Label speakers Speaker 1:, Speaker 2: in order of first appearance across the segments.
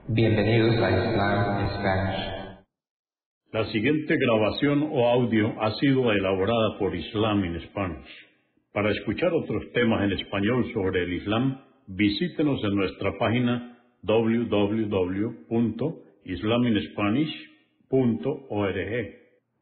Speaker 1: Bienvenidos a Islam en Spanish.
Speaker 2: La siguiente grabación o audio ha sido elaborada por Islam in Spanish. Para escuchar otros temas en español sobre el Islam, visítenos en nuestra página www.islaminspanish.org.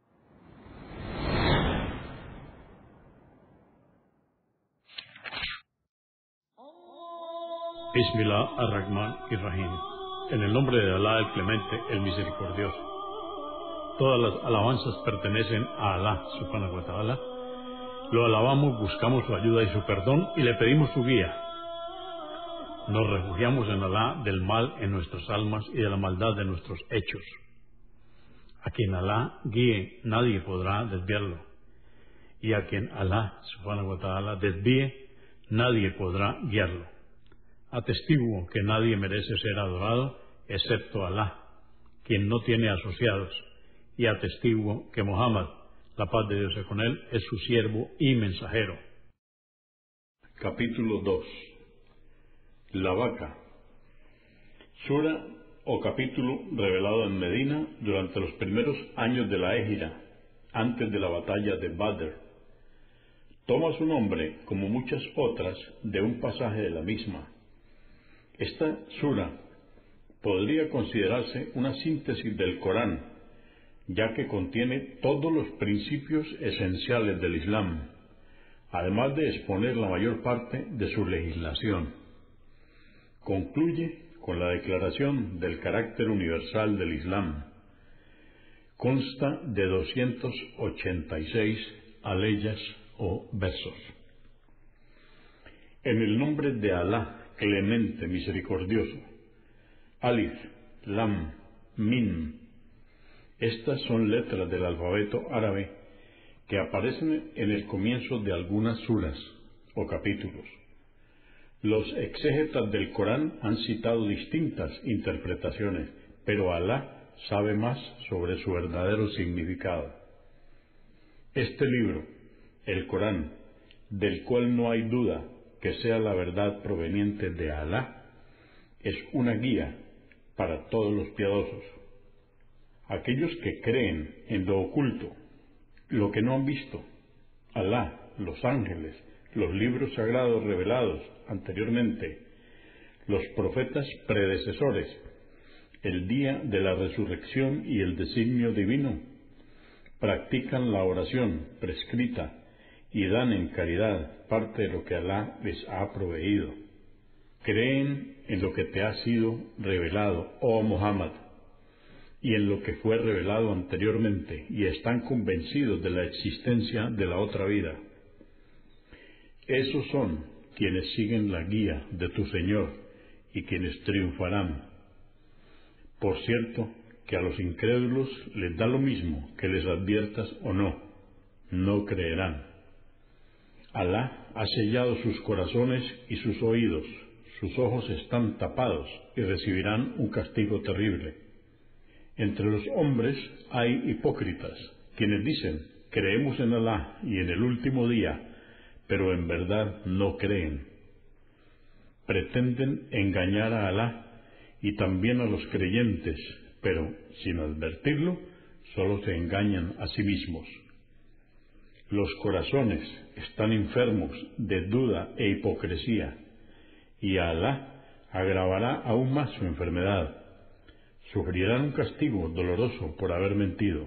Speaker 2: Bismillah ar-Rahman ar-Rahim. En el nombre de Alá el Clemente, el Misericordioso. Todas las alabanzas pertenecen a Alá, subhanahu wa ta'ala. Lo alabamos, buscamos su ayuda y su perdón y le pedimos su guía. Nos refugiamos en Alá del mal en nuestras almas y de la maldad de nuestros hechos. A quien Alá guíe, nadie podrá desviarlo. Y a quien Alá, subhanahu wa ta'ala, desvíe, nadie podrá guiarlo. Atestiguo que nadie merece ser adorado excepto Alá, quien no tiene asociados, y atestiguo que Muhammad, la paz de Dios sea con él, es su siervo y mensajero. Capítulo 2. La vaca. Sura o capítulo revelado en Medina durante los primeros años de la Égira, antes de la batalla de Badr. Toma su nombre, como muchas otras, de un pasaje de la misma. Esta sura podría considerarse una síntesis del Corán, ya que contiene todos los principios esenciales del Islam, además de exponer la mayor parte de su legislación. Concluye con la declaración del carácter universal del Islam. Consta de 286 aleyas o versos. En el nombre de Alá, Clemente, Misericordioso. Alif, Lam, Mim. Estas son letras del alfabeto árabe que aparecen en el comienzo de algunas suras o capítulos. Los exégetas del Corán han citado distintas interpretaciones, pero Alá sabe más sobre su verdadero significado. Este libro, el Corán, del cual no hay duda que sea la verdad proveniente de Alá, es una guía para todos los piadosos. Aquellos que creen en lo oculto, lo que no han visto, Alá, los ángeles, los libros sagrados revelados anteriormente, los profetas predecesores, el día de la resurrección y el designio divino, practican la oración prescrita y dan en caridad parte de lo que Alá les ha proveído. Creen en lo que te ha sido revelado, oh Muhammad, y en lo que fue revelado anteriormente, y están convencidos de la existencia de la otra vida. Esos son quienes siguen la guía de tu Señor y quienes triunfarán. Por cierto, que a los incrédulos les da lo mismo que les adviertas o no, no creerán. Alá ha sellado sus corazones y sus oídos, sus ojos están tapados y recibirán un castigo terrible. Entre los hombres hay hipócritas, quienes dicen, creemos en Alá y en el último día, pero en verdad no creen. Pretenden engañar a Alá y también a los creyentes, pero sin advertirlo, solo se engañan a sí mismos. Los corazones están enfermos de duda e hipocresía, y Alá agravará aún más su enfermedad. Sufrirán un castigo doloroso por haber mentido.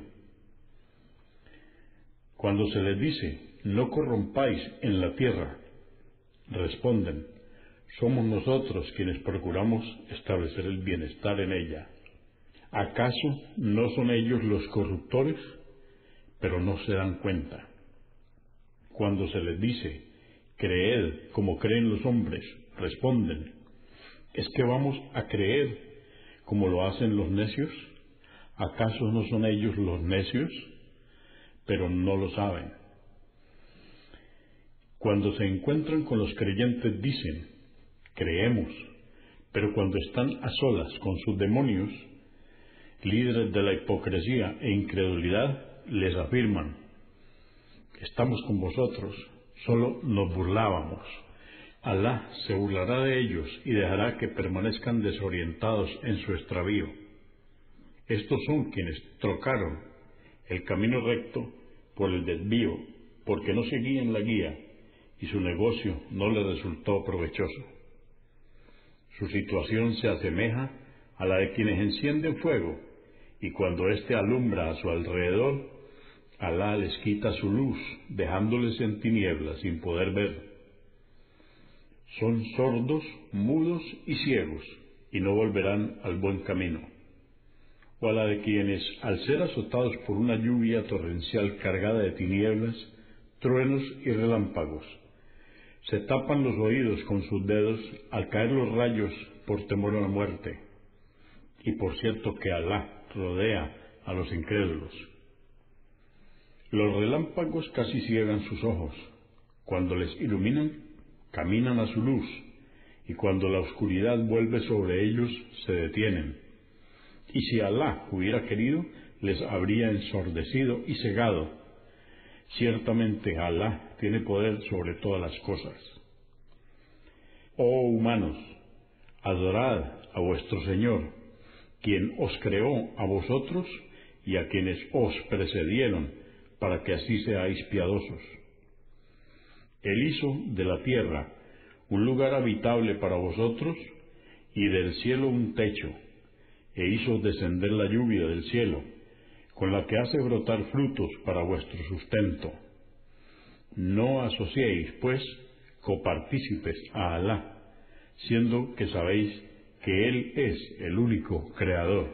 Speaker 2: Cuando se les dice, no corrompáis en la tierra, responden, somos nosotros quienes procuramos establecer el bienestar en ella. ¿Acaso no son ellos los corruptores? Pero no se dan cuenta. Cuando se les dice, creed como creen los hombres, responden, ¿es que vamos a creer como lo hacen los necios? ¿Acaso no son ellos los necios? Pero no lo saben. Cuando se encuentran con los creyentes dicen, creemos, pero cuando están a solas con sus demonios, líderes de la hipocresía e incredulidad, les afirman, estamos con vosotros, solo nos burlábamos. Alá se burlará de ellos y dejará que permanezcan desorientados en su extravío. Estos son quienes trocaron el camino recto por el desvío, porque no seguían la guía y su negocio no les resultó provechoso. Su situación se asemeja a la de quienes encienden fuego, y cuando éste alumbra a su alrededor, Alá les quita su luz, dejándoles en tinieblas sin poder ver. Son sordos, mudos y ciegos, y no volverán al buen camino. O a la de quienes, al ser azotados por una lluvia torrencial cargada de tinieblas, truenos y relámpagos, se tapan los oídos con sus dedos al caer los rayos por temor a la muerte. Y por cierto que Alá rodea a los incrédulos. Los relámpagos casi ciegan sus ojos. Cuando les iluminan, caminan a su luz, y cuando la oscuridad vuelve sobre ellos, se detienen. Y si Alá hubiera querido, les habría ensordecido y cegado. Ciertamente Alá tiene poder sobre todas las cosas. Oh humanos, adorad a vuestro Señor, quien os creó a vosotros y a quienes os precedieron, para que así seáis piadosos. Él hizo de la tierra un lugar habitable para vosotros y del cielo un techo, e hizo descender la lluvia del cielo, con la que hace brotar frutos para vuestro sustento. No asociéis, pues, copartícipes a Alá, siendo que sabéis que Él es el único Creador.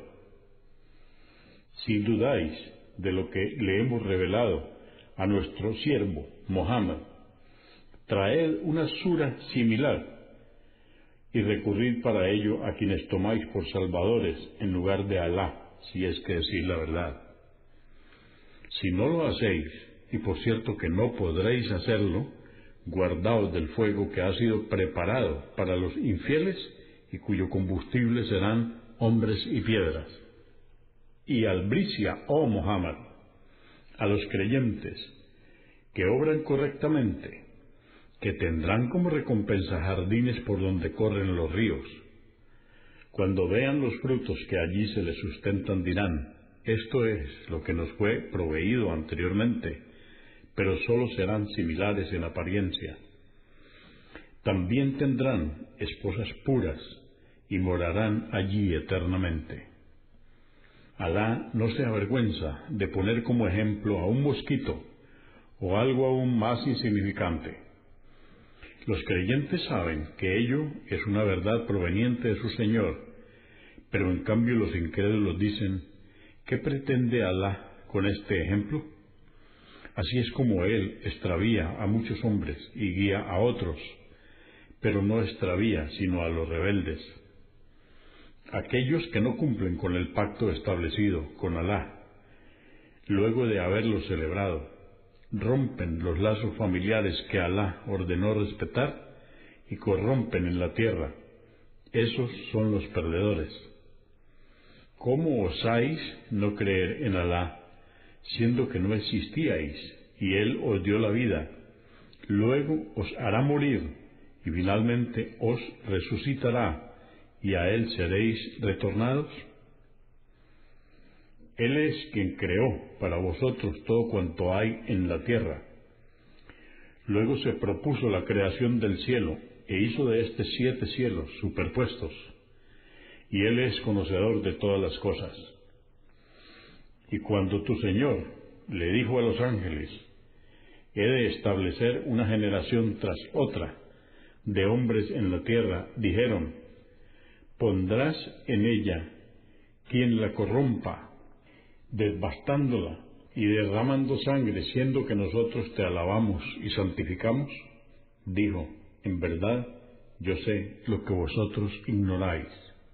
Speaker 2: Si dudáis de lo que le hemos revelado a nuestro siervo Mohammed, traed una sura similar y recurrid para ello a quienes tomáis por salvadores en lugar de Alá, si es que decís la verdad. Si no lo hacéis, y por cierto que no podréis hacerlo, guardaos del fuego que ha sido preparado para los infieles y cuyo combustible serán hombres y piedras. Y albricia, oh Muhammad, a los creyentes que obran correctamente, que tendrán como recompensa jardines por donde corren los ríos. Cuando vean los frutos que allí se les sustentan dirán: esto es lo que nos fue proveído anteriormente, pero solo serán similares en apariencia. También tendrán esposas puras y morarán allí eternamente. Alá no se avergüenza de poner como ejemplo a un mosquito o algo aún más insignificante. Los creyentes saben que ello es una verdad proveniente de su Señor, pero en cambio los incrédulos dicen: ¿qué pretende Alá con este ejemplo? Así es como Él extravía a muchos hombres y guía a otros, pero no extravía sino a los rebeldes. Aquellos que no cumplen con el pacto establecido con Alá, luego de haberlo celebrado, rompen los lazos familiares que Alá ordenó respetar y corrompen en la tierra. Esos son los perdedores. ¿Cómo osáis no creer en Alá, siendo que no existíais, y Él os dio la vida, luego os hará morir, y finalmente os resucitará, y a Él seréis retornados? Él es quien creó para vosotros todo cuanto hay en la tierra. Luego se propuso la creación del cielo, e hizo de éste 7 cielos superpuestos, y Él es conocedor de todas las cosas. Y cuando tu Señor le dijo a los ángeles: he de establecer una generación tras otra de hombres en la tierra, dijeron: ¿pondrás en ella quien la corrompa, devastándola y derramando sangre, siendo que nosotros te alabamos y santificamos? Dijo: en verdad, yo sé lo que vosotros ignoráis.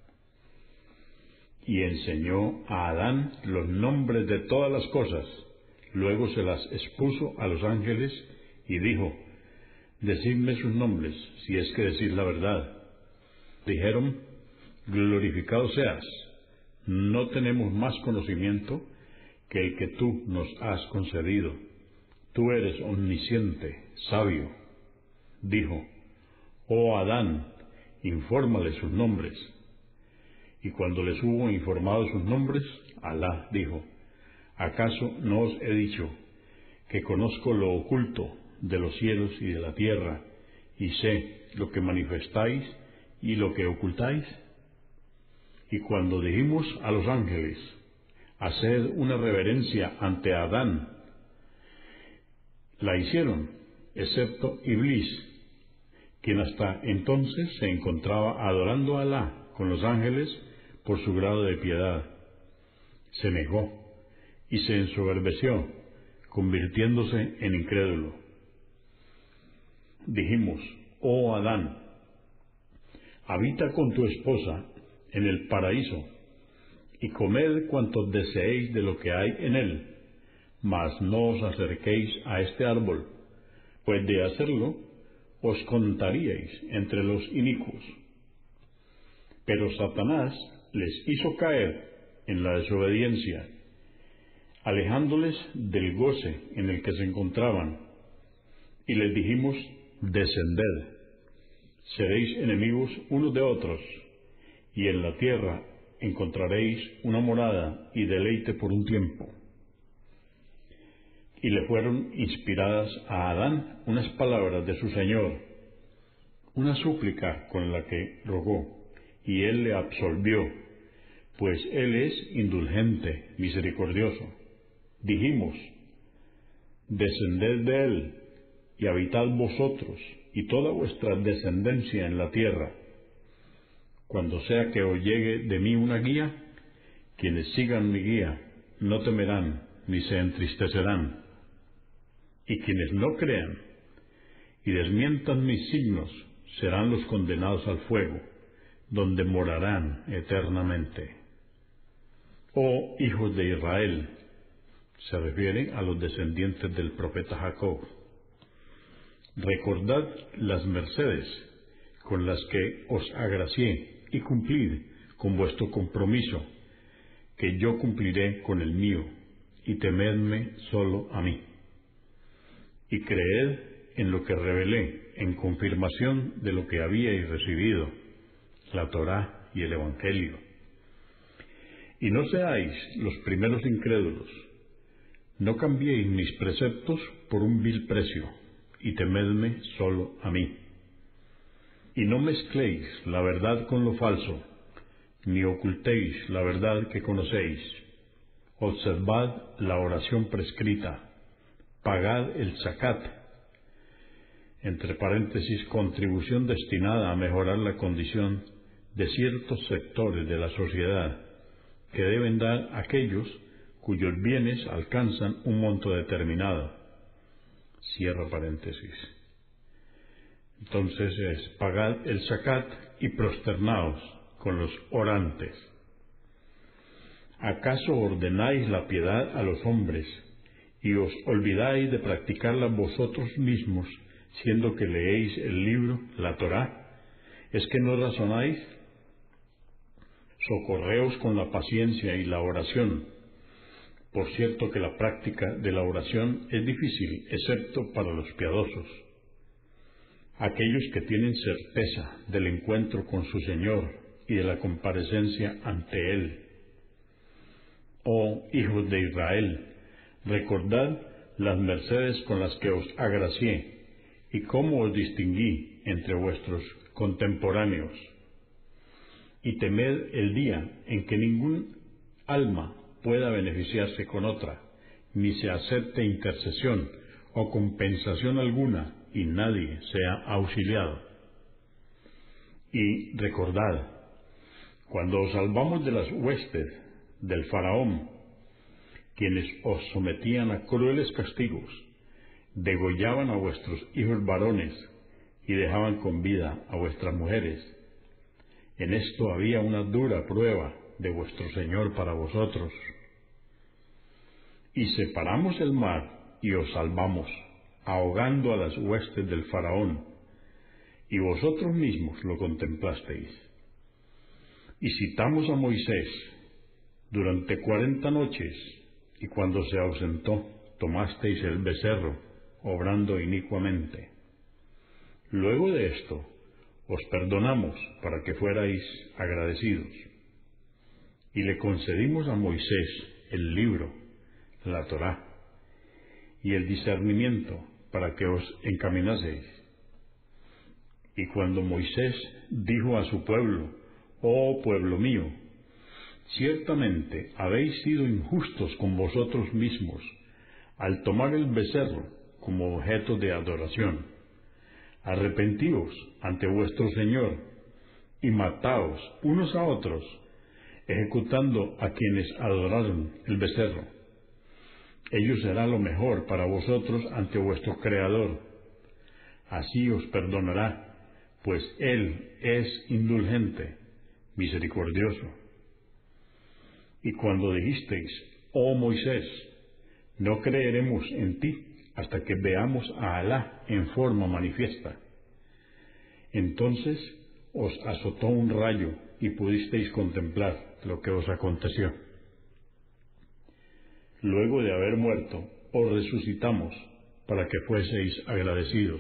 Speaker 2: Y enseñó a Adán los nombres de todas las cosas, luego se las expuso a los ángeles y dijo: decidme sus nombres, si es que decís la verdad. Dijeron: glorificado seas, no tenemos más conocimiento que el que tú nos has concedido. Tú eres omnisciente, sabio. Dijo: Oh Adán, infórmale sus nombres. Y cuando les hubo informado sus nombres, Alá dijo: ¿acaso no os he dicho que conozco lo oculto de los cielos y de la tierra, y sé lo que manifestáis y lo que ocultáis? Y cuando dijimos a los ángeles: haced una reverencia ante Adán, la hicieron, excepto Iblis, quien hasta entonces se encontraba adorando a Alá con los ángeles por su grado de piedad. Se negó y se ensoberbeció, convirtiéndose en incrédulo. Dijimos: oh Adán, habita con tu esposa en el paraíso, y comed cuanto deseéis de lo que hay en él, mas no os acerquéis a este árbol, pues de hacerlo os contaríais entre los inicuos. Pero Satanás les hizo caer en la desobediencia, alejándoles del goce en el que se encontraban, y les dijimos: descended, seréis enemigos unos de otros, y en la tierra encontraréis una morada y deleite por un tiempo. Y le fueron inspiradas a Adán unas palabras de su Señor, una súplica con la que rogó, y él le absolvió, pues él es indulgente, misericordioso. Dijimos: descended de él, y habitad vosotros y toda vuestra descendencia en la tierra. Cuando sea que os llegue de mí una guía, quienes sigan mi guía no temerán ni se entristecerán, y quienes no crean y desmientan mis signos serán los condenados al fuego, donde morarán eternamente. Oh hijos de Israel, se refiere a los descendientes del profeta Jacob, recordad las mercedes con las que os agracié, y cumplid con vuestro compromiso, que yo cumpliré con el mío, y temedme solo a mí. Y creed en lo que revelé, en confirmación de lo que habíais recibido, la Torá y el Evangelio. Y no seáis los primeros incrédulos, no cambiéis mis preceptos por un vil precio, y temedme solo a mí. Y no mezcléis la verdad con lo falso, ni ocultéis la verdad que conocéis. Observad la oración prescrita, pagad el zakat, entre paréntesis, contribución destinada a mejorar la condición de ciertos sectores de la sociedad, que deben dar aquellos cuyos bienes alcanzan un monto determinado. Cierra paréntesis. Entonces es: pagad el zakat y prosternaos con los orantes. ¿Acaso ordenáis la piedad a los hombres y os olvidáis de practicarla vosotros mismos, siendo que leéis el libro, la Torá? ¿Es que no razonáis? Socorreos con la paciencia y la oración. Por cierto que la práctica de la oración es difícil, excepto para los piadosos, aquellos que tienen certeza del encuentro con su Señor y de la comparecencia ante Él. Oh hijos de Israel, recordad las mercedes con las que os agracié, y cómo os distinguí entre vuestros contemporáneos. Y temed el día en que ningún alma pueda beneficiarse con otra, ni se acepte intercesión o compensación alguna, y nadie sea auxiliado. Y recordad, cuando os salvamos de las huestes del faraón, quienes os sometían a crueles castigos, degollaban a vuestros hijos varones y dejaban con vida a vuestras mujeres. En esto había una dura prueba de vuestro Señor para vosotros. Y separamos el mar y os salvamos, ahogando a las huestes del faraón, y vosotros mismos lo contemplasteis. Y citamos a Moisés durante 40 noches, y cuando se ausentó, tomasteis el becerro, obrando inicuamente. Luego de esto, os perdonamos para que fuerais agradecidos. Y le concedimos a Moisés el libro, la Torá, y el discernimiento para que os encaminaseis. Y cuando Moisés dijo a su pueblo: «Oh pueblo mío, ciertamente habéis sido injustos con vosotros mismos al tomar el becerro como objeto de adoración. Arrepentíos ante vuestro Señor y mataos unos a otros, ejecutando a quienes adoraron el becerro. Ello será lo mejor para vosotros ante vuestro Creador. Así os perdonará, pues Él es indulgente, misericordioso». Y cuando dijisteis: «Oh Moisés, no creeremos en ti hasta que veamos a Alá en forma manifiesta», entonces os azotó un rayo y pudisteis contemplar lo que os aconteció. Luego de haber muerto, os resucitamos para que fueseis agradecidos.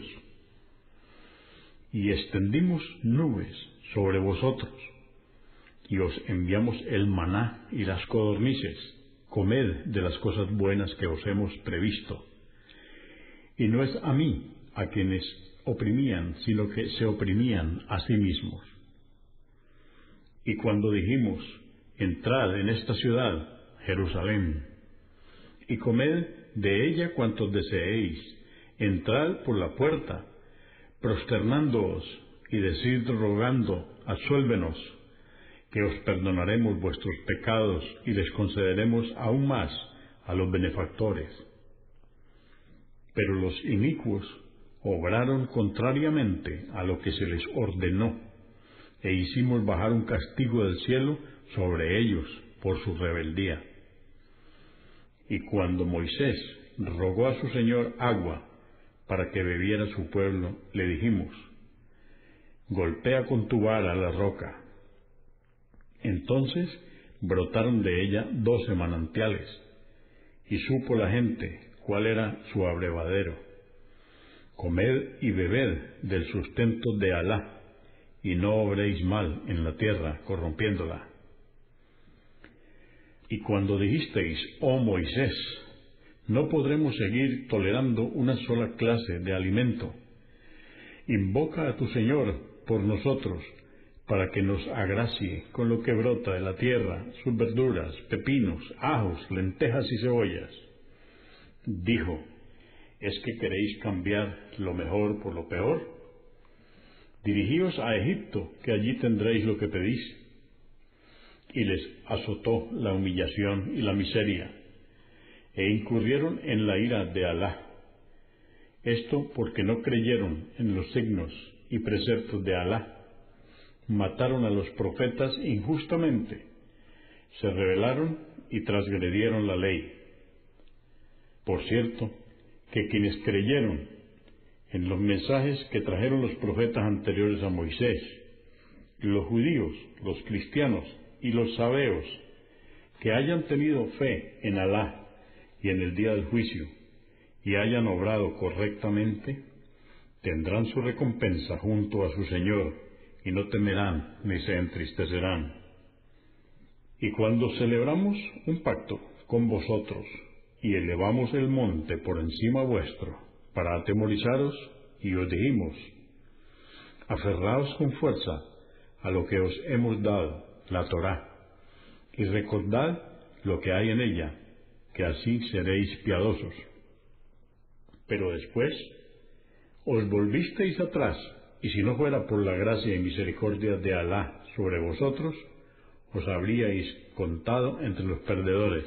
Speaker 2: Y extendimos nubes sobre vosotros, y os enviamos el maná y las codornices. Comed de las cosas buenas que os hemos previsto. Y no es a mí a quienes oprimían, sino que se oprimían a sí mismos. Y cuando dijimos: «Entrad en esta ciudad, Jerusalén, y comed de ella cuantos deseéis, entrad por la puerta, prosternándoos, y decid rogando: absuélvenos, que os perdonaremos vuestros pecados y les concederemos aún más a los benefactores». Pero los inicuos obraron contrariamente a lo que se les ordenó, e hicimos bajar un castigo del cielo sobre ellos por su rebeldía. Y cuando Moisés rogó a su Señor agua para que bebiera su pueblo, le dijimos: «Golpea con tu vara la roca». Entonces brotaron de ella 12 manantiales, y supo la gente cuál era su abrevadero. Comed y bebed del sustento de Alá, y no obréis mal en la tierra corrompiéndola. Y cuando dijisteis: «Oh Moisés, no podremos seguir tolerando una sola clase de alimento. Invoca a tu Señor por nosotros, para que nos agracie con lo que brota de la tierra, sus verduras, pepinos, ajos, lentejas y cebollas». Dijo: ¿es que queréis cambiar lo mejor por lo peor? Dirigíos a Egipto, que allí tendréis lo que pedís. Y les azotó la humillación y la miseria, e incurrieron en la ira de Alá. Esto porque no creyeron en los signos y preceptos de Alá. Mataron a los profetas injustamente, se rebelaron y transgredieron la ley. Por cierto, que quienes creyeron en los mensajes que trajeron los profetas anteriores a Moisés, los judíos, los cristianos y los sabeos, que hayan tenido fe en Alá y en el día del juicio, y hayan obrado correctamente, tendrán su recompensa junto a su Señor, y no temerán ni se entristecerán. Y cuando celebramos un pacto con vosotros, y elevamos el monte por encima vuestro, para atemorizaros, y os dijimos: aferraos con fuerza a lo que os hemos dado, la Torá, y recordad lo que hay en ella, que así seréis piadosos. Pero después os volvisteis atrás, y si no fuera por la gracia y misericordia de Alá sobre vosotros, os habríais contado entre los perdedores.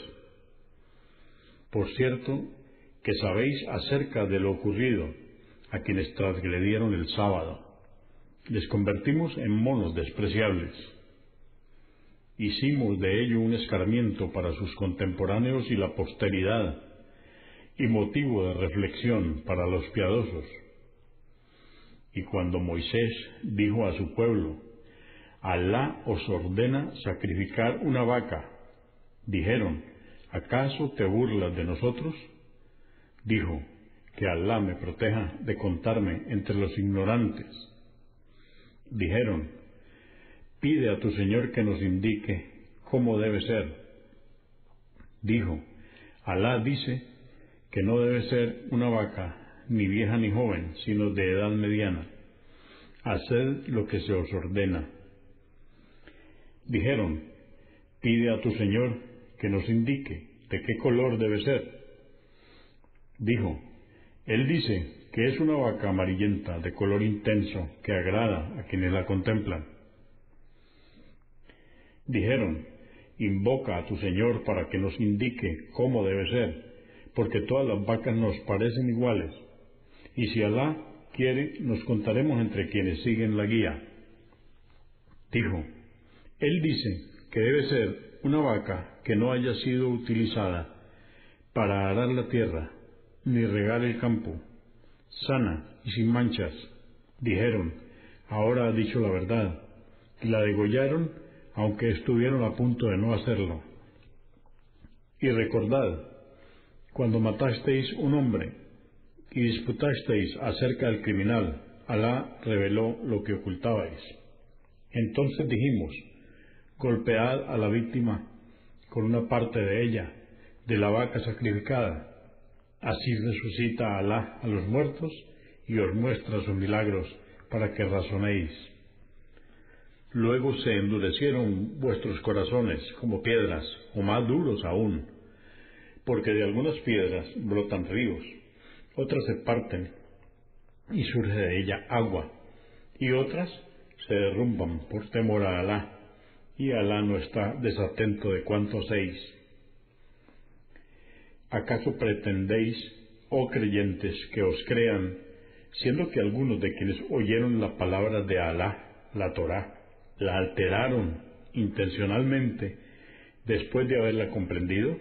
Speaker 2: Por cierto, que sabéis acerca de lo ocurrido a quienes transgredieron el sábado. Les convertimos en monos despreciables. Hicimos de ello un escarmiento para sus contemporáneos y la posteridad, y motivo de reflexión para los piadosos. Y cuando Moisés dijo a su pueblo: Alá os ordena sacrificar una vaca, dijeron: ¿acaso te burlas de nosotros? Dijo: que Alá me proteja de contarme entre los ignorantes. Dijeron: pide a tu Señor que nos indique cómo debe ser. Dijo: Alá dice que no debe ser una vaca, ni vieja ni joven, sino de edad mediana. Haced lo que se os ordena. Dijeron: pide a tu Señor que nos indique de qué color debe ser. Dijo: Él dice que es una vaca amarillenta de color intenso que agrada a quienes la contemplan. Dijeron: invoca a tu Señor para que nos indique cómo debe ser, porque todas las vacas nos parecen iguales, y si Alá quiere, nos contaremos entre quienes siguen la guía. Dijo: Él dice que debe ser una vaca que no haya sido utilizada para arar la tierra, ni regar el campo, sana y sin manchas. Dijeron: ahora ha dicho la verdad, y la degollaron, aunque estuvieron a punto de no hacerlo. Y recordad, cuando matasteis un hombre y disputasteis acerca del criminal, Alá reveló lo que ocultabais. Entonces dijimos: golpead a la víctima con una parte de ella, de la vaca sacrificada. Así resucita Alá a los muertos y os muestra sus milagros para que razonéis. Luego se endurecieron vuestros corazones como piedras, o más duros aún, porque de algunas piedras brotan ríos, otras se parten y surge de ella agua, y otras se derrumban por temor a Alá, y Alá no está desatento de cuánto hacéis. ¿Acaso pretendéis, oh creyentes, que os crean, siendo que algunos de quienes oyeron la palabra de Alá, la Torá, la alteraron intencionalmente después de haberla comprendido?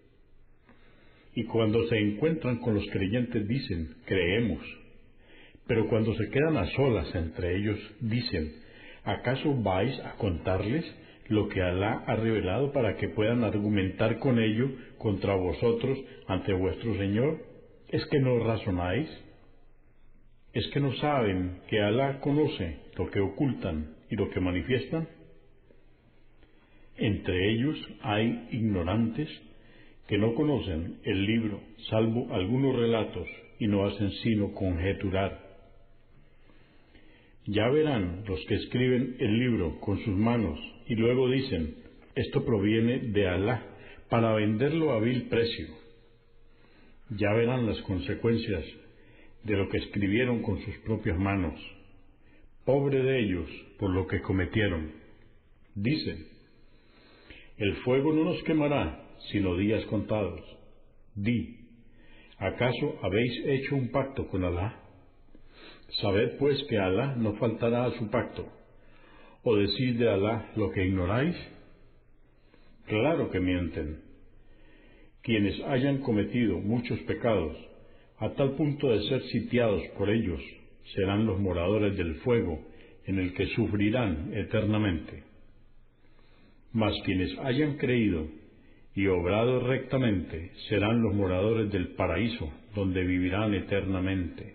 Speaker 2: Y cuando se encuentran con los creyentes dicen: creemos. Pero cuando se quedan a solas entre ellos dicen: ¿acaso vais a contarles lo que Alá ha revelado para que puedan argumentar con ello contra vosotros ante vuestro Señor? ¿Es que no razonáis? ¿Es que no saben que Alá conoce lo que ocultan y lo que manifiestan? Entre ellos hay ignorantes que no conocen el libro, salvo algunos relatos, y no hacen sino conjeturar. Ya verán los que escriben el libro con sus manos y luego dicen: esto proviene de Alá, para venderlo a vil precio. Ya verán las consecuencias de lo que escribieron con sus propias manos. Pobre de ellos por lo que cometieron. Dicen: el fuego no nos quemará sino días contados. Di: ¿acaso habéis hecho un pacto con Alá? Sabed pues que Alá no faltará a su pacto. ¿O decís de Alá lo que ignoráis? Claro que mienten. Quienes hayan cometido muchos pecados, a tal punto de ser sitiados por ellos, serán los moradores del fuego, en el que sufrirán eternamente. Mas quienes hayan creído y obrado rectamente, serán los moradores del paraíso, donde vivirán eternamente.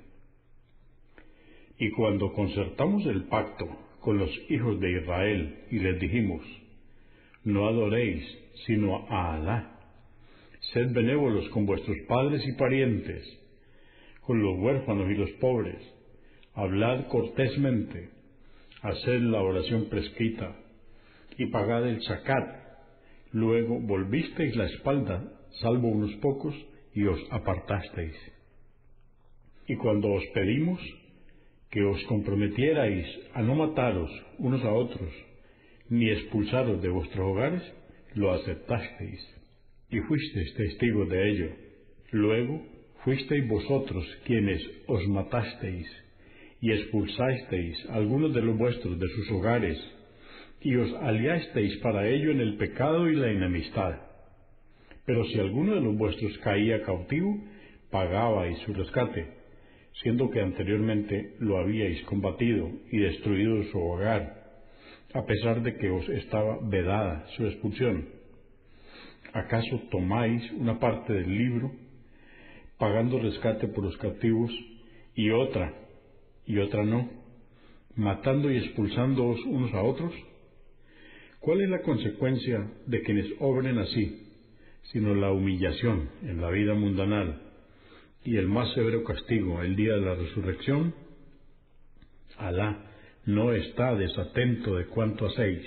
Speaker 2: Y cuando concertamos el pacto con los hijos de Israel y les dijimos: no adoréis sino a Alá, sed benévolos con vuestros padres y parientes, con los huérfanos y los pobres, hablad cortésmente, haced la oración prescrita y pagad el zakat. Luego volvisteis la espalda, salvo unos pocos, y os apartasteis. Y cuando os pedimos que os comprometierais a no mataros unos a otros, ni expulsaros de vuestros hogares, lo aceptasteis, y fuisteis testigos de ello. Luego fuisteis vosotros quienes os matasteis, y expulsasteis a algunos de los vuestros de sus hogares, y os aliasteis para ello en el pecado y la enemistad. Pero si alguno de los vuestros caía cautivo, pagabais su rescate, siendo que anteriormente lo habíais combatido y destruido su hogar, a pesar de que os estaba vedada su expulsión. ¿Acaso tomáis una parte del libro, pagando rescate por los cautivos, y otra no? matando y expulsándoos unos a otros? ¿Cuál es la consecuencia de quienes obren así, sino la humillación en la vida mundanal y el más severo castigo el día de la resurrección? Alá no está desatento de cuanto hacéis.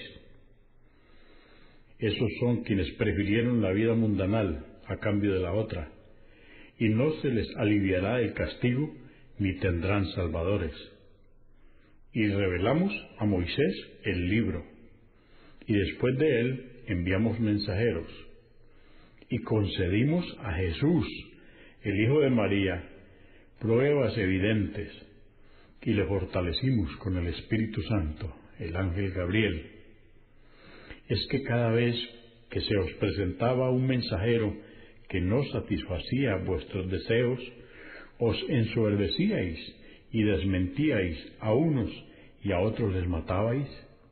Speaker 2: Esos son quienes prefirieron la vida mundanal a cambio de la otra, y no se les aliviará el castigo ni tendrán salvadores. Y revelamos a Moisés el libro, y después de él enviamos mensajeros, y concedimos a Jesús, el Hijo de María, pruebas evidentes, y le fortalecimos con el Espíritu Santo, el ángel Gabriel. Es que cada vez que se os presentaba un mensajero que no satisfacía vuestros deseos, os ensoberbecíais y desmentíais a unos y a otros les matabais.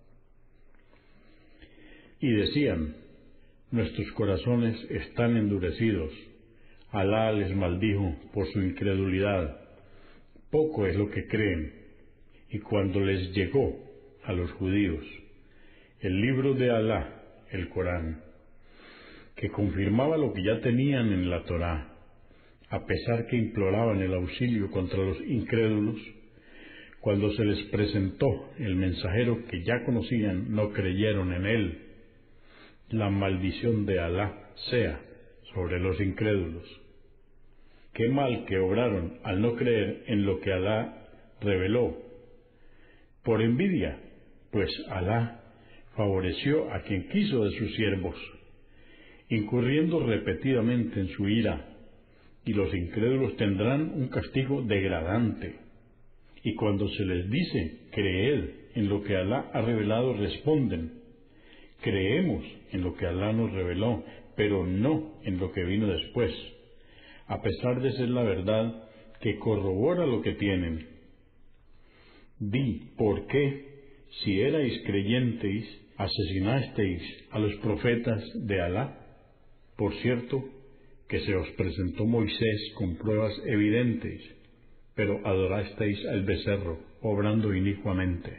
Speaker 2: Y decían: nuestros corazones están endurecidos, Alá les maldijo por su incredulidad, poco es lo que creen. Y cuando les llegó a los judíos el libro de Alá, el Corán, que confirmaba lo que ya tenían en la Torá, a pesar que imploraban el auxilio contra los incrédulos, cuando se les presentó el mensajero que ya conocían, no creyeron en él. La maldición de Alá sea sobre los incrédulos. Qué mal que obraron al no creer en lo que Alá reveló. Por envidia, pues Alá favoreció a quien quiso de sus siervos, incurriendo repetidamente en su ira, y los incrédulos tendrán un castigo degradante. Y cuando se les dice: creed en lo que Alá ha revelado, responden: creemos en lo que Alá nos reveló, pero no en lo que vino después, a pesar de ser la verdad que corrobora lo que tienen. Di: ¿por qué, si erais creyentes, asesinasteis a los profetas de Alá? Por cierto, que se os presentó Moisés con pruebas evidentes, pero adorasteis al becerro, obrando inicuamente.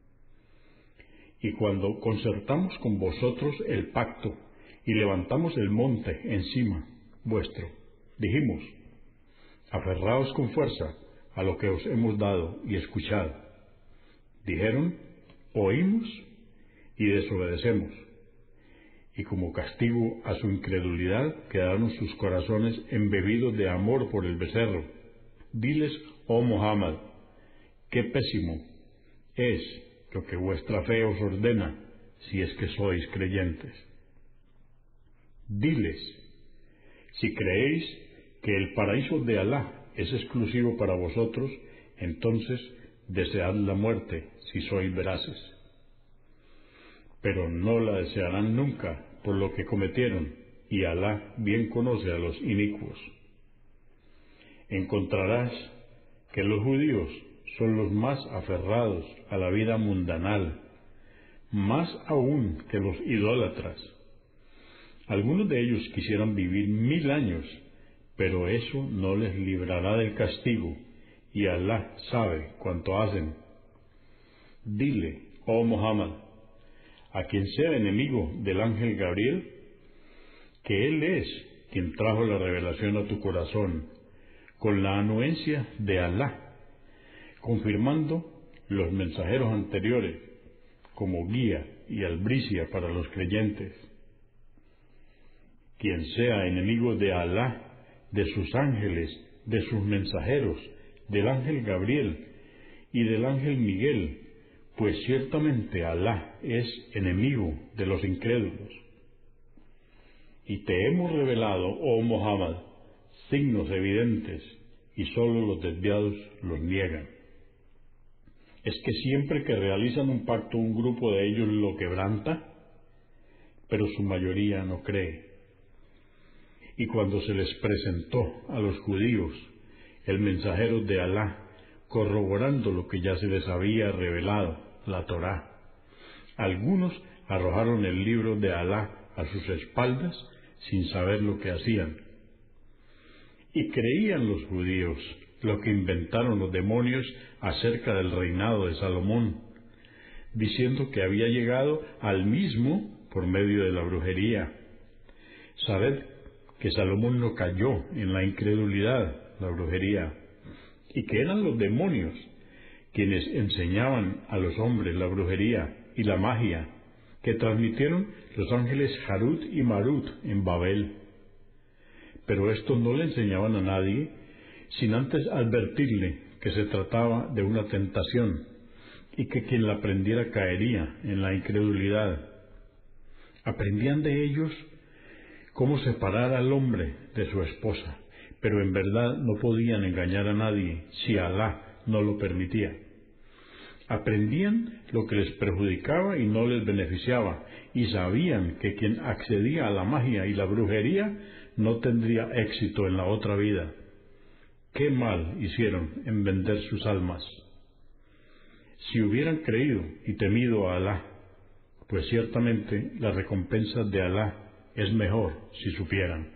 Speaker 2: Y cuando concertamos con vosotros el pacto y levantamos el monte encima vuestro, dijimos: aferraos con fuerza a lo que os hemos dado y escuchad. Dijeron: oímos y desobedecemos. Y como castigo a su incredulidad quedaron sus corazones embebidos de amor por el becerro. Diles, oh Muhammad, qué pésimo es lo que vuestra fe os ordena, si es que sois creyentes. Diles: si creéis que el paraíso de Alá es exclusivo para vosotros, entonces desead la muerte si sois veraces. Pero no la desearán nunca por lo que cometieron, y Alá bien conoce a los inicuos. Encontrarás que los judíos son los más aferrados a la vida mundanal, más aún que los idólatras. Algunos de ellos quisieran vivir 1000 años, pero eso no les librará del castigo, y Alá sabe cuánto hacen. Dile, oh Muhammad, a quien sea enemigo del ángel Gabriel, que él es quien trajo la revelación a tu corazón, con la anuencia de Alá, confirmando los mensajeros anteriores como guía y albricia para los creyentes. Quien sea enemigo de Alá, de sus ángeles, de sus mensajeros, del ángel Gabriel y del ángel Miguel, pues ciertamente Alá es enemigo de los incrédulos. Y te hemos revelado, oh Muhammad, signos evidentes, y sólo los desviados los niegan. ¿Es que siempre que realizan un pacto un grupo de ellos lo quebranta? Pero su mayoría no cree. Y cuando se les presentó a los judíos el mensajero de Alá, corroborando lo que ya se les había revelado, la Torá, algunos arrojaron el libro de Alá a sus espaldas sin saber lo que hacían. Y creían los judíos lo que inventaron los demonios acerca del reinado de Salomón, diciendo que había llegado al mismo por medio de la brujería. Sabed que Salomón no cayó en la incredulidad, la brujería, y que eran los demonios quienes enseñaban a los hombres la brujería y la magia que transmitieron los ángeles Harut y Marut en Babel. Pero estos no le enseñaban a nadie, sin antes advertirle que se trataba de una tentación y que quien la aprendiera caería en la incredulidad. Aprendían de ellos cómo separar al hombre de su esposa, pero en verdad no podían engañar a nadie si Alá no lo permitía. Aprendían lo que les perjudicaba y no les beneficiaba, y sabían que quien accedía a la magia y la brujería no tendría éxito en la otra vida. Qué mal hicieron en vender sus almas. Si hubieran creído y temido a Alá, pues ciertamente la recompensa de Alá es mejor si supieran.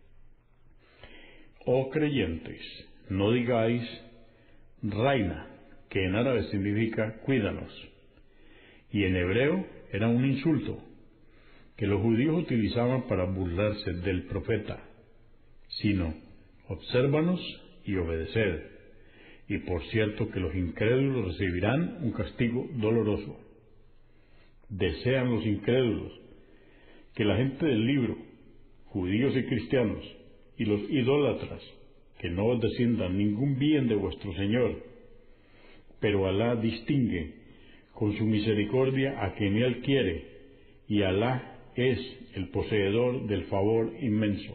Speaker 2: Oh creyentes, no digáis Raina, que en árabe significa cuídanos, y en hebreo era un insulto que los judíos utilizaban para burlarse del profeta, sino obsérvanos y obedeced, y por cierto que los incrédulos recibirán un castigo doloroso. Desean los incrédulos que la gente del libro, judíos y cristianos, y los idólatras, que no os desciendan ningún bien de vuestro Señor, pero Alá distingue con su misericordia a quien Él quiere, y Alá es el poseedor del favor inmenso.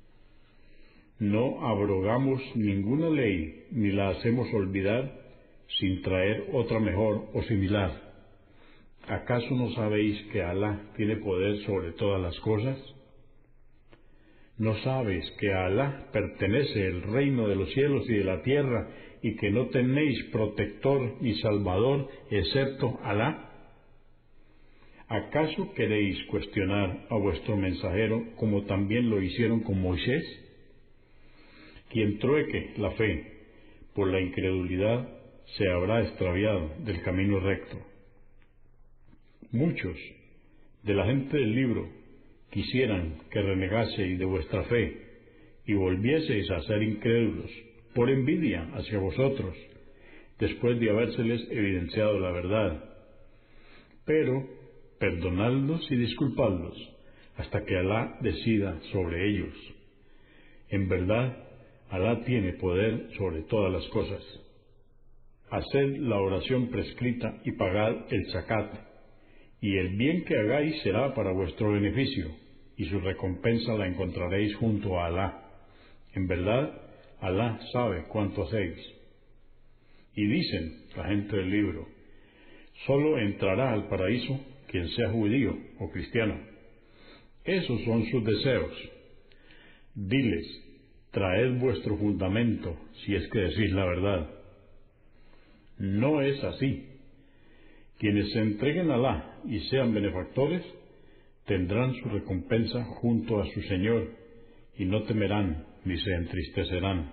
Speaker 2: No abrogamos ninguna ley ni la hacemos olvidar sin traer otra mejor o similar. ¿Acaso no sabéis que Alá tiene poder sobre todas las cosas? ¿No sabes que a Alá pertenece el reino de los cielos y de la tierra, y que no tenéis protector ni salvador excepto Alá? ¿Acaso queréis cuestionar a vuestro mensajero como también lo hicieron con Moisés? Quien trueque la fe por la incredulidad se habrá extraviado del camino recto. Muchos de la gente del libro quisieran que renegaseis de vuestra fe y volvieseis a ser incrédulos por envidia hacia vosotros, después de habérseles evidenciado la verdad. Pero perdonadlos y disculpadlos hasta que Alá decida sobre ellos. En verdad, Alá tiene poder sobre todas las cosas. Haced la oración prescrita y pagad el zakat, y el bien que hagáis será para vuestro beneficio, y su recompensa la encontraréis junto a Alá. En verdad, Alá sabe cuánto hacéis. Y dicen la gente del libro, solo entrará al paraíso quien sea judío o cristiano. Esos son sus deseos. Diles, traed vuestro fundamento si es que decís la verdad. No es así. Quienes se entreguen a Alá y sean benefactores, tendrán su recompensa junto a su Señor, y no temerán ni se entristecerán.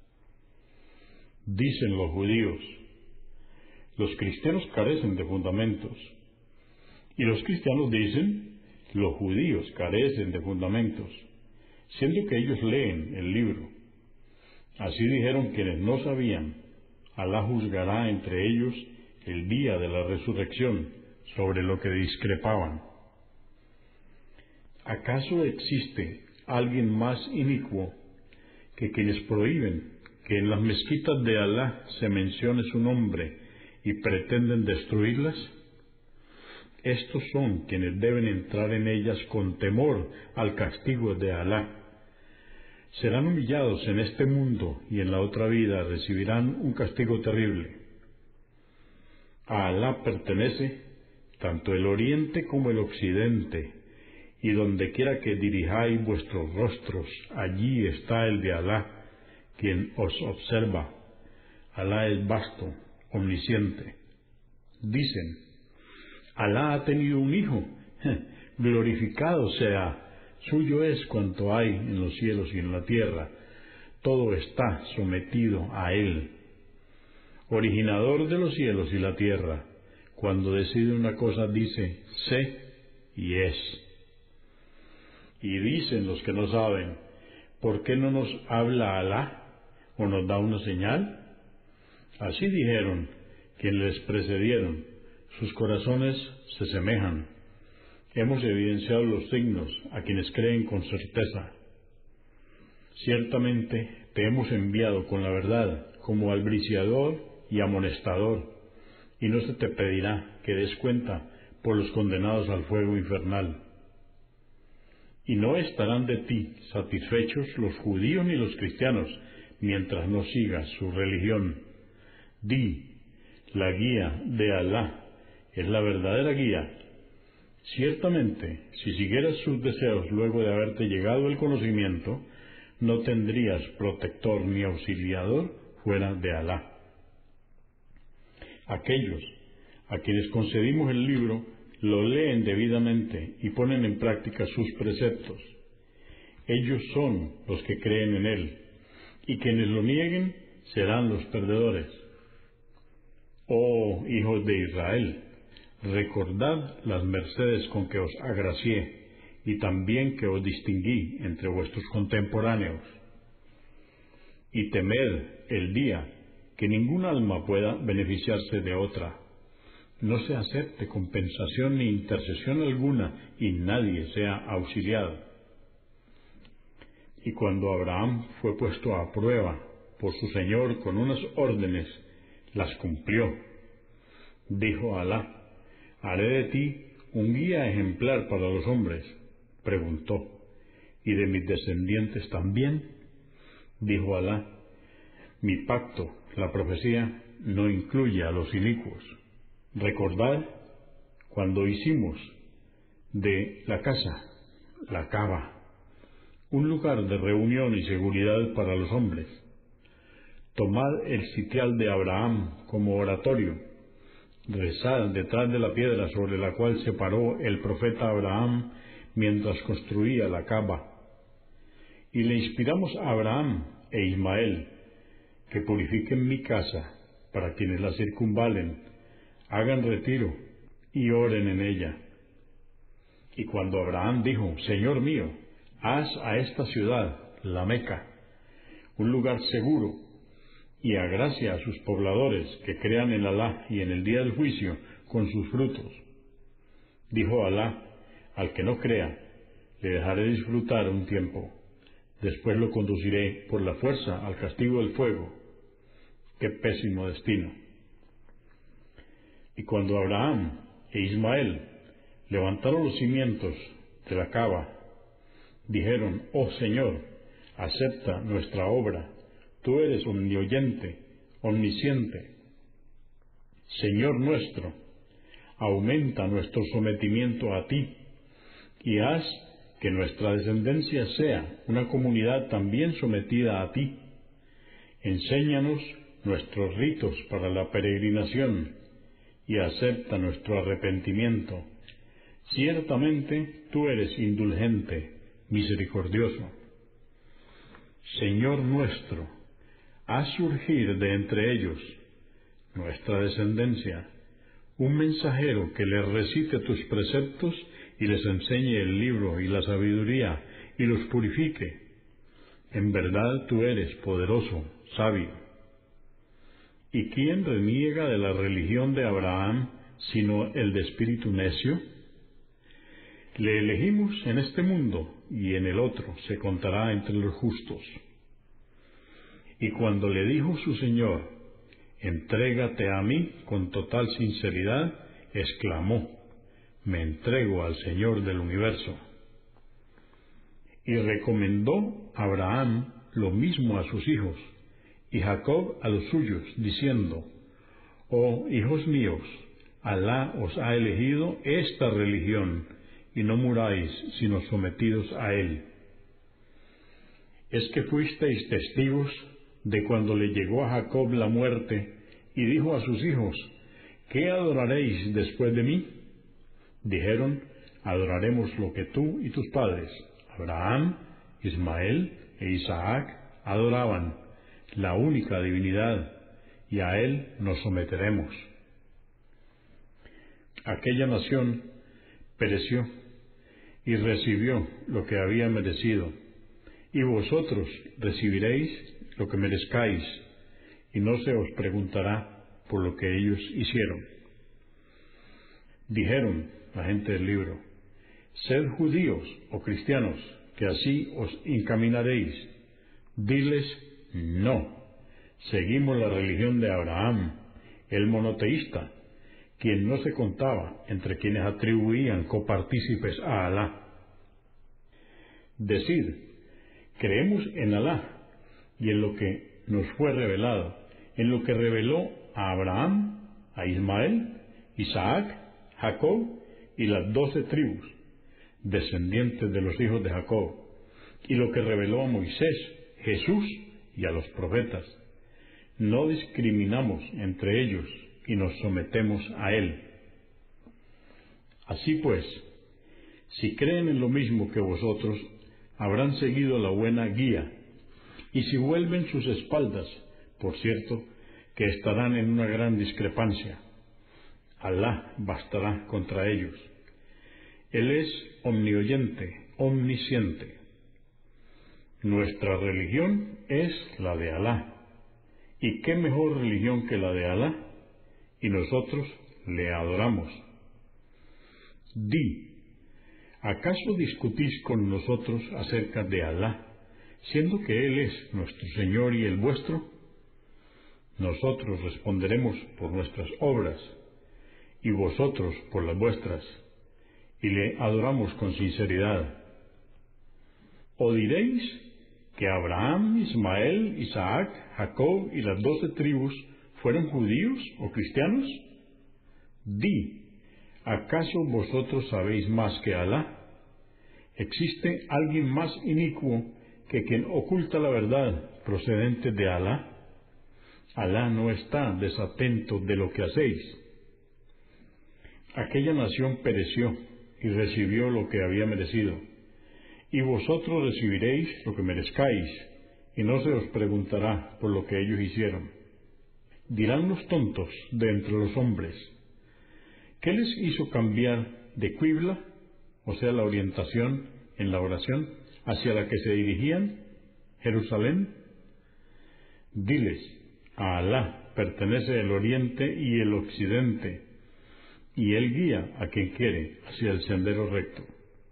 Speaker 2: Dicen los judíos, los cristianos carecen de fundamentos, y los cristianos dicen, los judíos carecen de fundamentos, siendo que ellos leen el libro. Así dijeron quienes no sabían, Alá juzgará entre ellos el día de la resurrección sobre lo que discrepaban. ¿Acaso existe alguien más inicuo que quienes prohíben que en las mezquitas de Alá se mencione su nombre y pretenden destruirlas? Estos son quienes deben entrar en ellas con temor al castigo de Alá. Serán humillados en este mundo y en la otra vida recibirán un castigo terrible. A Alá pertenece tanto el oriente como el occidente, y donde quiera que dirijáis vuestros rostros, allí está el de Alá, quien os observa. Alá es vasto, omnisciente. Dicen, Alá ha tenido un hijo, glorificado sea, suyo es cuanto hay en los cielos y en la tierra. todo está sometido a Él. Originador de los cielos y la tierra, cuando decide una cosa dice, sé y es. Y dicen los que no saben, ¿por qué no nos habla Alá o nos da una señal? Así dijeron quienes les precedieron, sus corazones se semejan. Hemos evidenciado los signos a quienes creen con certeza. Ciertamente te hemos enviado con la verdad como albriciador y amonestador, y no se te pedirá que des cuenta por los condenados al fuego infernal. Y no estarán de ti satisfechos los judíos ni los cristianos, mientras no sigas su religión. Di, la guía de Alá es la verdadera guía. Ciertamente, si siguieras sus deseos luego de haberte llegado el conocimiento, no tendrías protector ni auxiliador fuera de Alá. Aquellos a quienes concedimos el libro lo leen debidamente y ponen en práctica sus preceptos. Ellos son los que creen en él, y quienes lo nieguen serán los perdedores. Oh hijos de Israel, recordad las mercedes con que os agracié, y también que os distinguí entre vuestros contemporáneos. Y temed el día que ningún alma pueda beneficiarse de otra. No se acepte compensación ni intercesión alguna, y nadie sea auxiliado. Y cuando Abraham fue puesto a prueba por su Señor con unas órdenes, las cumplió. Dijo Alá, haré de ti un guía ejemplar para los hombres. Preguntó, ¿y de mis descendientes también? Dijo Alá, mi pacto, la profecía, no incluye a los inicuos. Recordad cuando hicimos de la casa, la Kaaba, un lugar de reunión y seguridad para los hombres. Tomad el sitial de Abraham como oratorio. Rezad detrás de la piedra sobre la cual se paró el profeta Abraham mientras construía la Kaaba. Y le inspiramos a Abraham e Ismael que purifiquen mi casa para quienes la circunvalen, hagan retiro y oren en ella. Y cuando Abraham dijo, Señor mío, haz a esta ciudad, la Meca, un lugar seguro, y agracia a sus pobladores que crean en Alá y en el día del juicio con sus frutos. Dijo Alá, al que no crea, le dejaré disfrutar un tiempo, después lo conduciré por la fuerza al castigo del fuego. ¡Qué pésimo destino! Y cuando Abraham e Ismael levantaron los cimientos de la Kaaba, dijeron, oh Señor, acepta nuestra obra, tú eres omnioyente, omnisciente. Señor nuestro, aumenta nuestro sometimiento a ti, y haz que nuestra descendencia sea una comunidad también sometida a ti. Enséñanos nuestros ritos para la peregrinación, y acepta nuestro arrepentimiento. Ciertamente tú eres indulgente, misericordioso. Señor nuestro, haz surgir de entre ellos, nuestra descendencia, un mensajero que les recite tus preceptos y les enseñe el libro y la sabiduría y los purifique. En verdad tú eres poderoso, sabio. ¿Y quién reniega de la religión de Abraham sino el de espíritu necio? Le elegimos en este mundo y en el otro se contará entre los justos. Y cuando le dijo su Señor, entrégate a mí con total sinceridad, exclamó, me entrego al Señor del universo. Y recomendó Abraham lo mismo a sus hijos, y Jacob a los suyos, diciendo, oh hijos míos, Alá os ha elegido esta religión, y no muráis sino sometidos a él. ¿Es que fuisteis testigos de cuando le llegó a Jacob la muerte, y dijo a sus hijos, ¿qué adoraréis después de mí? Dijeron, adoraremos lo que tú y tus padres, Abraham, Ismael e Isaac, adoraban la única divinidad, y a Él nos someteremos. Aquella nación pereció y recibió lo que había merecido, y vosotros recibiréis lo que merezcáis, y no se os preguntará por lo que ellos hicieron. Dijeron la gente del libro: sed judíos o cristianos, que así os encaminaréis. Diles: no, seguimos la religión de Abraham, el monoteísta, quien no se contaba entre quienes atribuían copartícipes a Alá. Decid: creemos en Alá y en lo que nos fue revelado, en lo que reveló a Abraham, a Ismael, Isaac, Jacob y las 12 tribus, descendientes de los hijos de Jacob, y lo que reveló a Moisés, Jesús y a los profetas. No discriminamos entre ellos y nos sometemos a Él. Así pues, si creen en lo mismo que vosotros, habrán seguido la buena guía, y si vuelven sus espaldas, por cierto, que estarán en una gran discrepancia. Alá bastará contra ellos. Él es omnioyente, omnisciente. Nuestra religión es la de Alá. ¿Y qué mejor religión que la de Alá? Y nosotros le adoramos. Di: ¿acaso discutís con nosotros acerca de Alá, siendo que Él es nuestro Señor y el vuestro? Nosotros responderemos por nuestras obras, y vosotros por las vuestras, y le adoramos con sinceridad. ¿O diréis que Abraham, Ismael, Isaac, Jacob y las 12 tribus fueron judíos o cristianos? Di: ¿acaso vosotros sabéis más que Alá? ¿Existe alguien más inicuo que quien oculta la verdad procedente de Alá? Alá no está desatento de lo que hacéis. Aquella nación pereció y recibió lo que había merecido, y vosotros recibiréis lo que merezcáis, y no se os preguntará por lo que ellos hicieron. Dirán los tontos de entre los hombres: ¿qué les hizo cambiar de qibla, o sea, la orientación en la oración, hacia la que se dirigían, Jerusalén? Diles: a Alá pertenece el oriente y el occidente, y Él guía a quien quiere hacia el sendero recto.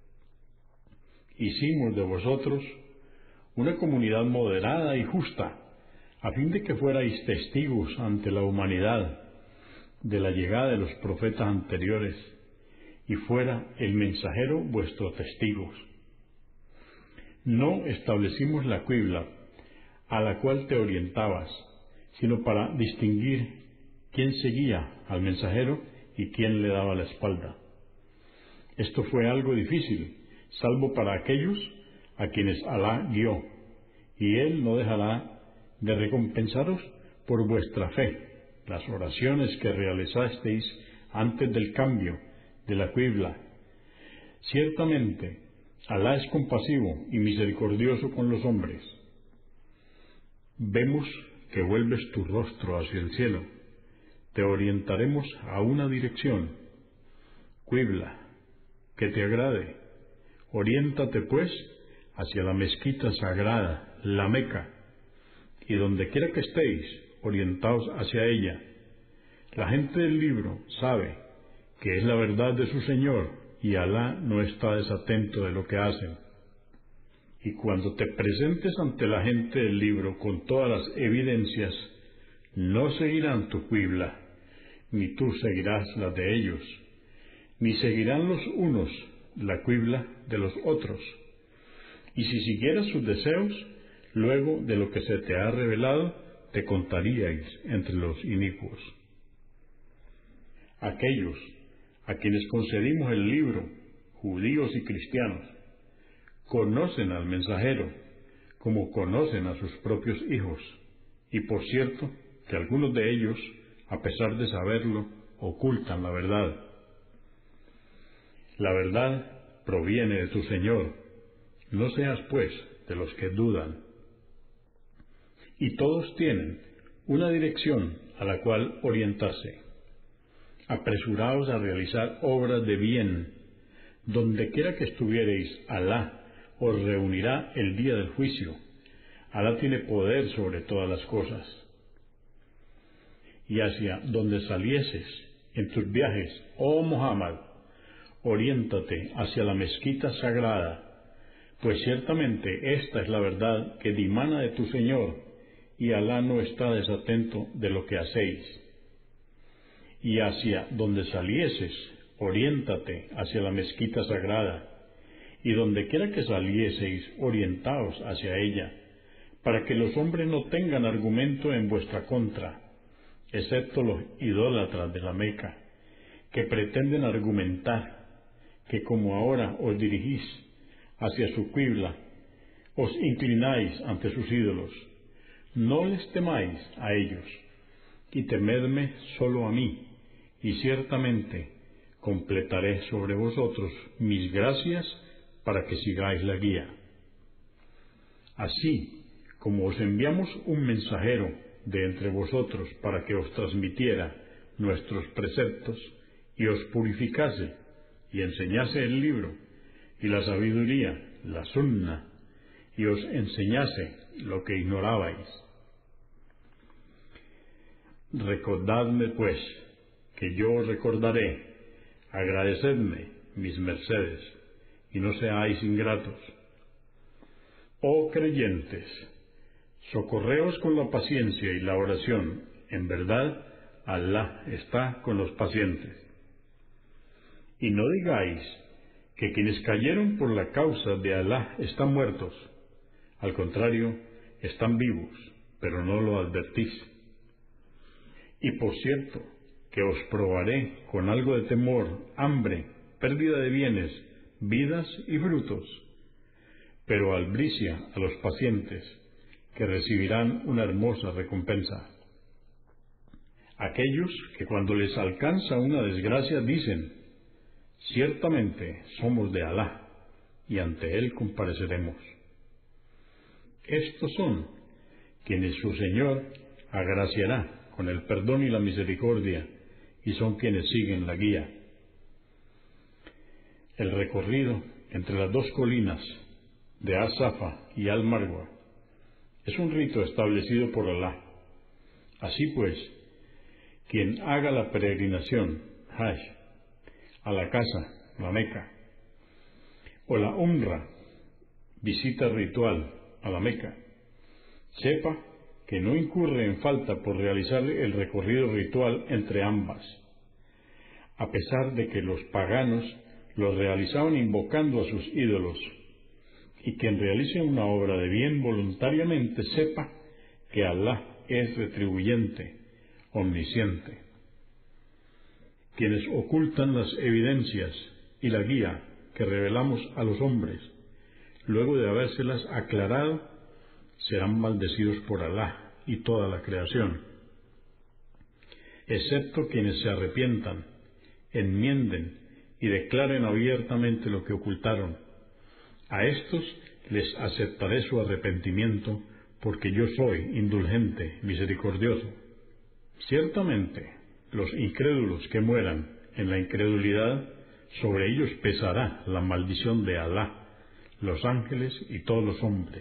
Speaker 2: Hicimos de vosotros una comunidad moderada y justa, a fin de que fuerais testigos ante la humanidad de la llegada de los profetas anteriores, y fuera el mensajero vuestro testigo. No establecimos la qibla a la cual te orientabas, sino para distinguir quién seguía al mensajero y quién le daba la espalda. Esto fue algo difícil, salvo para aquellos a quienes Alá guió, y Él no dejará de recompensaros por vuestra fe, las oraciones que realizasteis antes del cambio de la qibla. Ciertamente, Alá es compasivo y misericordioso con los hombres. Vemos que vuelves tu rostro hacia el cielo. Te orientaremos a una dirección, qibla, que te agrade. Oriéntate, pues, hacia la mezquita sagrada, la Meca, y donde quiera que estéis, orientaos hacia ella. La gente del libro sabe que es la verdad de su Señor, y Alá no está desatento de lo que hacen. Y cuando te presentes ante la gente del libro con todas las evidencias, no seguirán tu qibla, ni tú seguirás la de ellos, ni seguirán los unos la qibla de los otros. Y si siguieras sus deseos, luego de lo que se te ha revelado, te contaríais entre los inicuos. Aquellos a quienes concedimos el libro, judíos y cristianos, conocen al mensajero como conocen a sus propios hijos, y por cierto que algunos de ellos, a pesar de saberlo, ocultan la verdad. La verdad proviene de tu Señor. No seas, pues, de los que dudan. y todos tienen una dirección a la cual orientarse. Apresuraos a realizar obras de bien. Donde quiera que estuviereis, Alá os reunirá el día del juicio. Alá tiene poder sobre todas las cosas. Y hacia donde salieses en tus viajes, oh Muhammad, oriéntate hacia la mezquita sagrada, pues ciertamente esta es la verdad que dimana de tu Señor, y Alá no está desatento de lo que hacéis. Y hacia donde salieses, oriéntate hacia la mezquita sagrada, y donde quiera que salieseis, orientaos hacia ella, para que los hombres no tengan argumento en vuestra contra, excepto los idólatras de la Meca, que pretenden argumentar que como ahora os dirigís hacia su qibla, os inclináis ante sus ídolos. No les temáis a ellos, y temedme solo a mí, y ciertamente completaré sobre vosotros mis gracias para que sigáis la guía. Así como os enviamos un mensajero de entre vosotros para que os transmitiera nuestros preceptos y os purificase y enseñase el libro y la sabiduría, la sunna, y os enseñase lo que ignorabais. Recordadme, pues, que yo os recordaré, agradecedme mis mercedes, y no seáis ingratos. Oh creyentes, socorreos con la paciencia y la oración, en verdad, Alá está con los pacientes. Y no digáis que quienes cayeron por la causa de Alá están muertos, al contrario, están vivos, pero no lo advertís. Y por cierto, que os probaré con algo de temor, hambre, pérdida de bienes, vidas y frutos, pero albricia a los pacientes, que recibirán una hermosa recompensa. Aquellos que cuando les alcanza una desgracia dicen, ciertamente somos de Alá, y ante Él compareceremos. Estos son quienes su Señor agraciará con el perdón y la misericordia, y son quienes siguen la guía. El recorrido entre las dos colinas de As-Safa y Al-Marwa es un rito establecido por Alá. Así pues, quien haga la peregrinación, Hajj, a la casa, la Meca, o la Umra, visita ritual a la Meca, sepa que no incurre en falta por realizar el recorrido ritual entre ambas, a pesar de que los paganos lo realizaban invocando a sus ídolos, y quien realice una obra de bien voluntariamente sepa que Alá es retribuyente, omnisciente. Quienes ocultan las evidencias y la guía que revelamos a los hombres, luego de habérselas aclarado, serán maldecidos por Alá y toda la creación, excepto quienes se arrepientan, enmienden y declaren abiertamente lo que ocultaron. A estos les aceptaré su arrepentimiento, porque yo soy indulgente, misericordioso. Ciertamente, los incrédulos que mueran en la incredulidad, sobre ellos pesará la maldición de Alá, los ángeles y todos los hombres.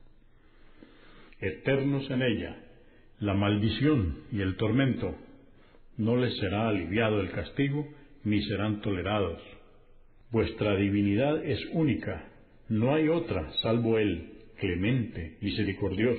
Speaker 2: Eternos en ella, la maldición y el tormento, no les será aliviado el castigo, ni serán tolerados. Vuestra divinidad es única, no hay otra salvo Él, clemente, misericordioso.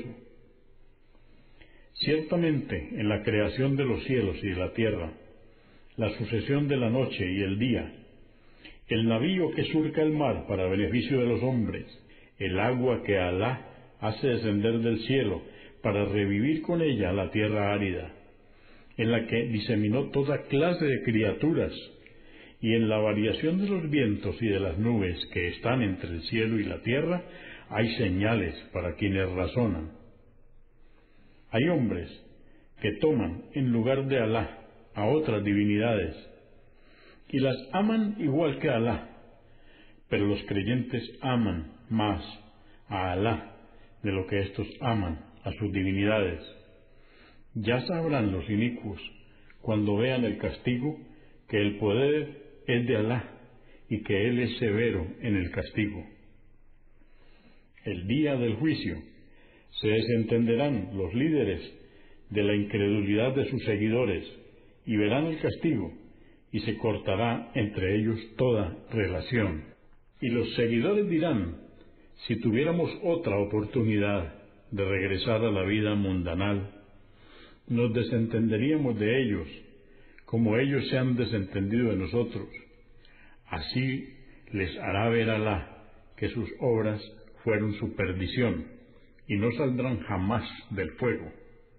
Speaker 2: Ciertamente, en la creación de los cielos y de la tierra, la sucesión de la noche y el día, el navío que surca el mar para beneficio de los hombres, el agua que Alá hace descender del cielo para revivir con ella la tierra árida, en la que diseminó toda clase de criaturas, y en la variación de los vientos y de las nubes que están entre el cielo y la tierra, hay señales para quienes razonan. Hay hombres que toman en lugar de Alá a otras divinidades, y las aman igual que a Alá, pero los creyentes aman más a Alá de lo que éstos aman a sus divinidades. Ya sabrán los inicuos, cuando vean el castigo, que el poder es de Alá y que Él es severo en el castigo. El día del juicio se desentenderán los líderes de la incredulidad de sus seguidores y verán el castigo, y se cortará entre ellos toda relación. Y los seguidores dirán: si tuviéramos otra oportunidad de regresar a la vida mundanal, nos desentenderíamos de ellos, como ellos se han desentendido de nosotros. Así les hará ver Alá que sus obras fueron su perdición, y no saldrán jamás del fuego.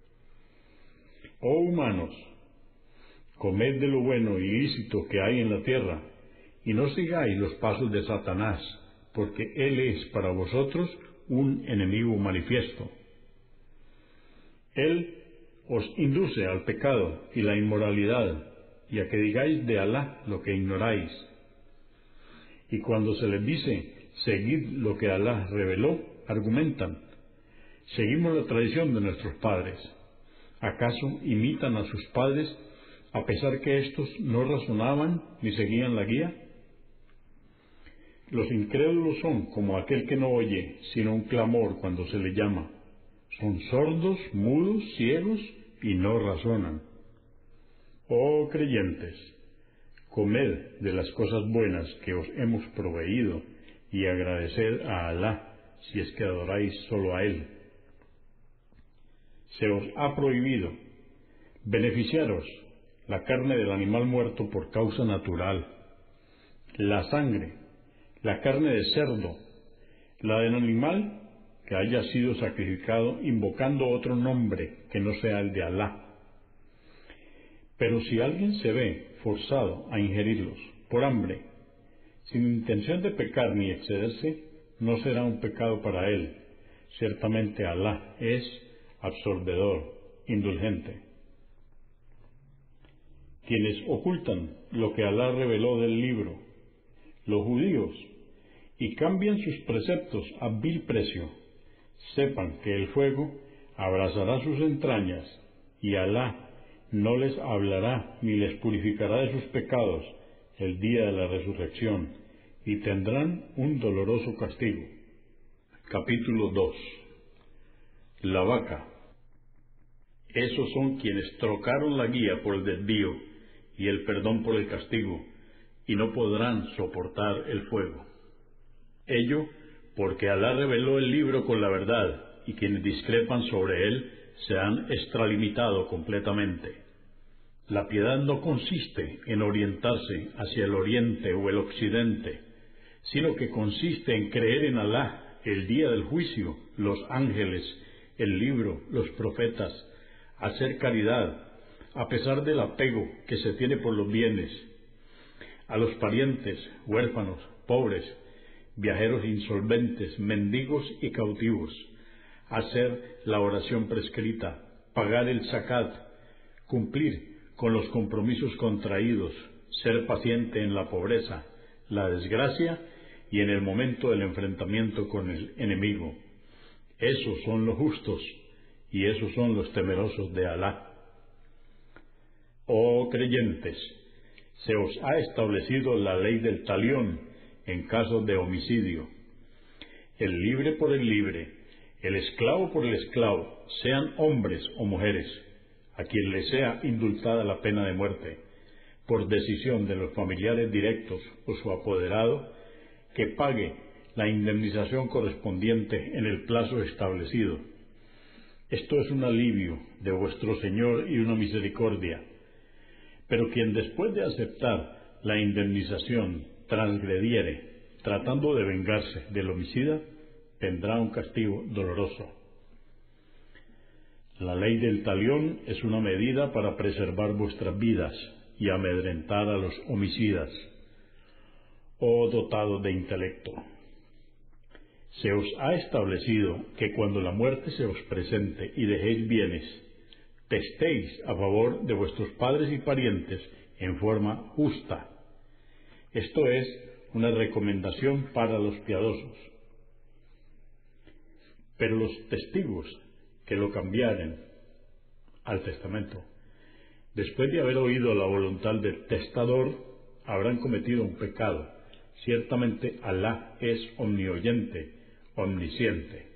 Speaker 2: Oh humanos, comed de lo bueno y lícito que hay en la tierra, y no sigáis los pasos de Satanás, porque él es para vosotros un enemigo manifiesto. Él os induce al pecado y la inmoralidad, y a que digáis de Alá lo que ignoráis. Y cuando se les dice: seguid lo que Alá reveló, argumentan: seguimos la tradición de nuestros padres. ¿Acaso imitan a sus padres, a pesar que éstos no razonaban ni seguían la guía? Los incrédulos son como aquel que no oye, sino un clamor cuando se le llama. Son sordos, mudos, ciegos, y no razonan. Oh creyentes, comed de las cosas buenas que os hemos proveído, y agradeced a Alá, si es que adoráis solo a Él. Se os ha prohibido beneficiaros la carne del animal muerto por causa natural, la sangre, la carne de cerdo, la del animal que haya sido sacrificado invocando otro nombre que no sea el de Alá. Pero si alguien se ve forzado a ingerirlos por hambre, sin intención de pecar ni excederse, no será un pecado para él. Ciertamente Alá es absorbedor, indulgente. Quienes ocultan lo que Alá reveló del libro, los judíos, y cambian sus preceptos a vil precio, sepan que el fuego abrazará sus entrañas, y Alá no les hablará ni les purificará de sus pecados el día de la resurrección, y tendrán un doloroso castigo. Capítulo 2. La vaca. Esos son quienes trocaron la guía por el desvío y el perdón por el castigo, y no podrán soportar el fuego. Ello porque Alá reveló el libro con la verdad, y quienes discrepan sobre él se han extralimitado completamente. La piedad no consiste en orientarse hacia el oriente o el occidente, sino que consiste en creer en Alá, el día del juicio, los ángeles, el libro, los profetas, hacer caridad, a pesar del apego que se tiene por los bienes, a los parientes, huérfanos, pobres, viajeros insolventes, mendigos y cautivos, hacer la oración prescrita, pagar el zakat, cumplir con los compromisos contraídos, ser paciente en la pobreza, la desgracia y en el momento del enfrentamiento con el enemigo. Esos son los justos y esos son los temerosos de Alá. Oh creyentes, se os ha establecido la ley del talión en caso de homicidio. El libre por el libre, el esclavo por el esclavo, sean hombres o mujeres, a quien le sea indultada la pena de muerte, por decisión de los familiares directos o su apoderado, que pague la indemnización correspondiente en el plazo establecido. Esto es un alivio de vuestro Señor y una misericordia. Pero quien después de aceptar la indemnización transgrediere, tratando de vengarse del homicida, tendrá un castigo doloroso. La ley del talión es una medida para preservar vuestras vidas y amedrentar a los homicidas. Oh dotados de intelecto, se os ha establecido que cuando la muerte se os presente y dejéis bienes, testéis a favor de vuestros padres y parientes en forma justa. Esto es una recomendación para los piadosos. Pero los testigos que lo cambiaren al testamento, después de haber oído la voluntad del testador, habrán cometido un pecado. Ciertamente Alá es omnioyente, omnisciente.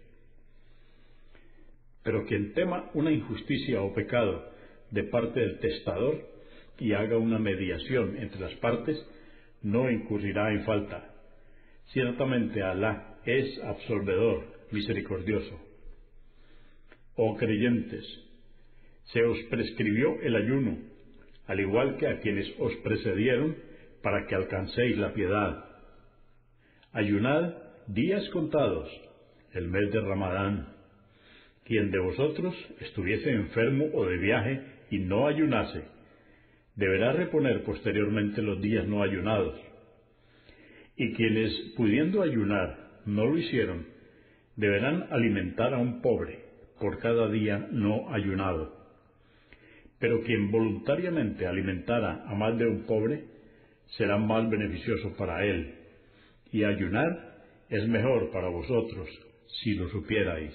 Speaker 2: Pero quien tema una injusticia o pecado de parte del testador y haga una mediación entre las partes, no incurrirá en falta. Ciertamente Alá es absolvedor, misericordioso. Oh creyentes, se os prescribió el ayuno, al igual que a quienes os precedieron, para que alcancéis la piedad. Ayunad días contados, el mes de Ramadán. Quien de vosotros estuviese enfermo o de viaje y no ayunase, deberá reponer posteriormente los días no ayunados. Y quienes, pudiendo ayunar, no lo hicieron, deberán alimentar a un pobre por cada día no ayunado. Pero quien voluntariamente alimentara a más de un pobre, será más beneficioso para él, y ayunar es mejor para vosotros, si lo supierais.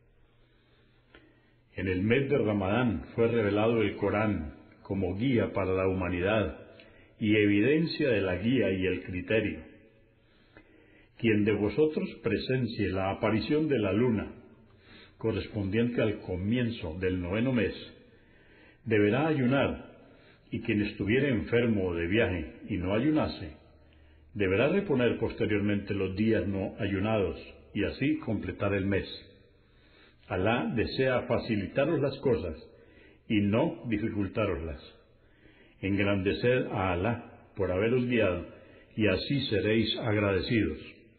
Speaker 2: En el mes de Ramadán fue revelado el Corán como guía para la humanidad y evidencia de la guía y el criterio. Quien de vosotros presencie la aparición de la luna, correspondiente al comienzo del 9º mes, deberá ayunar, y quien estuviere enfermo o de viaje y no ayunase, deberá reponer posteriormente los días no ayunados, y así completar el mes. Alá desea facilitaros las cosas y no dificultároslas. Engrandeced a Alá por haberos guiado, y así seréis agradecidos.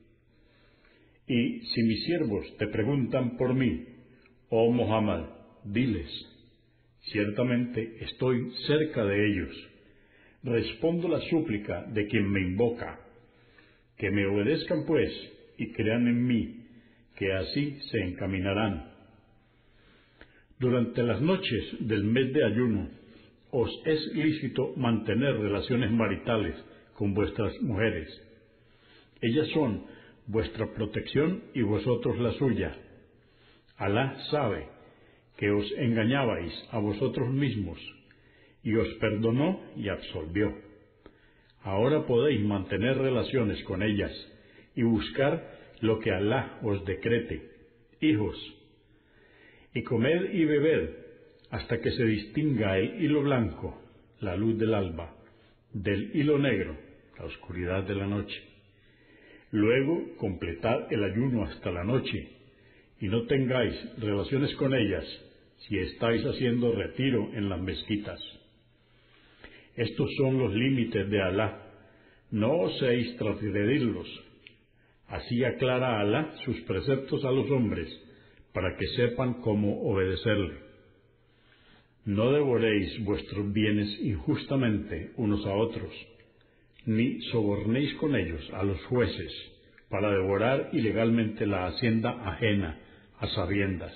Speaker 2: Y si mis siervos te preguntan por mí, oh Muhammad, diles: ciertamente estoy cerca de ellos. Respondo la súplica de quien me invoca. Que me obedezcan pues y crean en mí, que así se encaminarán. Durante las noches del mes de ayuno, os es lícito mantener relaciones maritales con vuestras mujeres. Ellas son vuestra protección y vosotros la suya. Alá sabe que os engañabais a vosotros mismos, y os perdonó y absolvió. Ahora podéis mantener relaciones con ellas y buscar lo que Alá os decrete. Hijos, y comed y bebed hasta que se distinga el hilo blanco, la luz del alba, del hilo negro, la oscuridad de la noche. Luego completad el ayuno hasta la noche, y no tengáis relaciones con ellas si estáis haciendo retiro en las mezquitas. Estos son los límites de Alá, no oséis transgredirlos. Así aclara Alá sus preceptos a los hombres, para que sepan cómo obedecerle. No devoréis vuestros bienes injustamente unos a otros, ni sobornéis con ellos a los jueces, para devorar ilegalmente la hacienda ajena a sabiendas.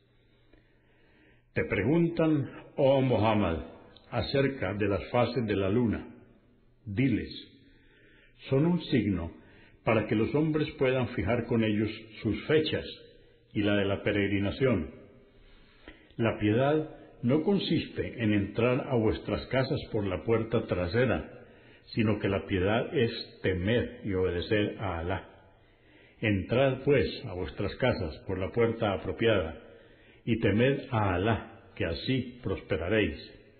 Speaker 2: Te preguntan, oh Muhammad, acerca de las fases de la luna. Diles: son un signo para que los hombres puedan fijar con ellos sus fechas y la de la peregrinación. La piedad no consiste en entrar a vuestras casas por la puerta trasera, sino que la piedad es temer y obedecer a Alá. Entrad pues a vuestras casas por la puerta apropiada, y temed a Alá, que así prosperaréis.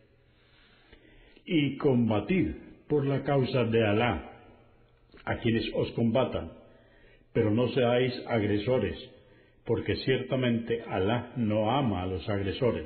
Speaker 2: Y combatid por la causa de Alá a quienes os combatan, pero no seáis agresores, porque ciertamente Alá no ama a los agresores.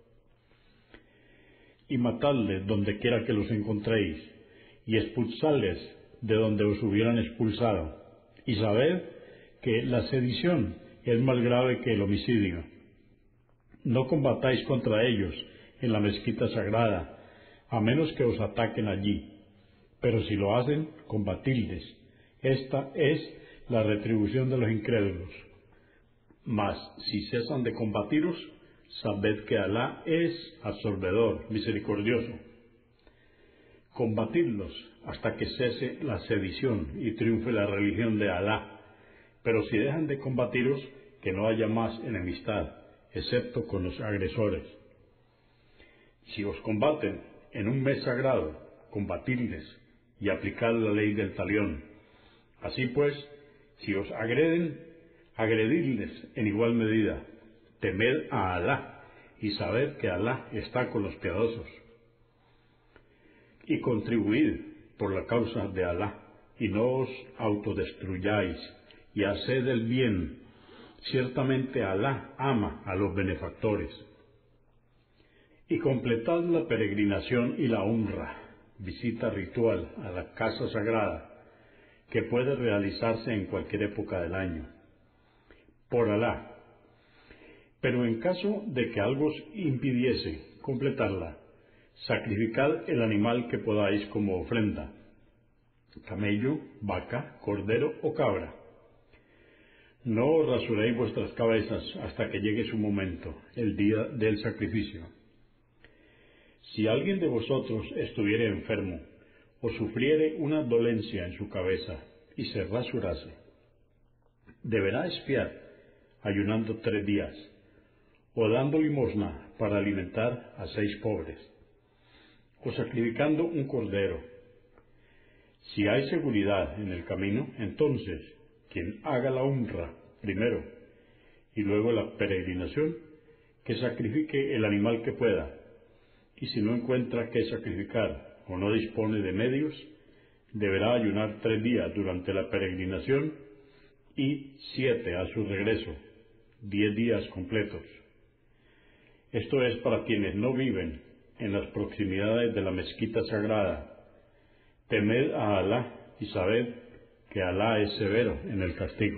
Speaker 2: Y matadles donde quiera que los encontréis, y expulsadles de donde os hubieran expulsado, y sabed que la sedición es más grave que el homicidio. No combatáis contra ellos en la mezquita sagrada, a menos que os ataquen allí, pero si lo hacen, combatidles. Esta es la retribución de los incrédulos. Mas si cesan de combatiros, sabed que Alá es absolvedor, misericordioso. Combatidlos hasta que cese la sedición y triunfe la religión de Alá. Pero si dejan de combatiros, que no haya más enemistad. excepto con los agresores. Si os combaten en un mes sagrado, combatidles y aplicad la ley del talión. Así pues, si os agreden, agredidles en igual medida. Temed a Alá y sabed que Alá está con los piadosos. Y contribuid por la causa de Alá, y no os autodestruyáis, y haced el bien. Ciertamente Alá ama a los benefactores. Y completad la peregrinación y la umra, visita ritual a la casa sagrada, que puede realizarse en cualquier época del año. Por Alá. Pero en caso de que algo os impidiese completarla, sacrificad el animal que podáis como ofrenda, camello, vaca, cordero o cabra. No rasuréis vuestras cabezas hasta que llegue su momento, el día del sacrificio. Si alguien de vosotros estuviere enfermo, o sufriere una dolencia en su cabeza, y se rasurase, deberá expiar, ayunando 3 días, o dando limosna para alimentar a 6 pobres, o sacrificando un cordero. Si hay seguridad en el camino, entonces quien haga la umra primero y luego la peregrinación, que sacrifique el animal que pueda, y si no encuentra qué sacrificar o no dispone de medios, deberá ayunar 3 días durante la peregrinación y 7 a su regreso, 10 días completos. Esto es para quienes no viven en las proximidades de la mezquita sagrada. Temed a Alá y sabed que Alá es severo en el castigo.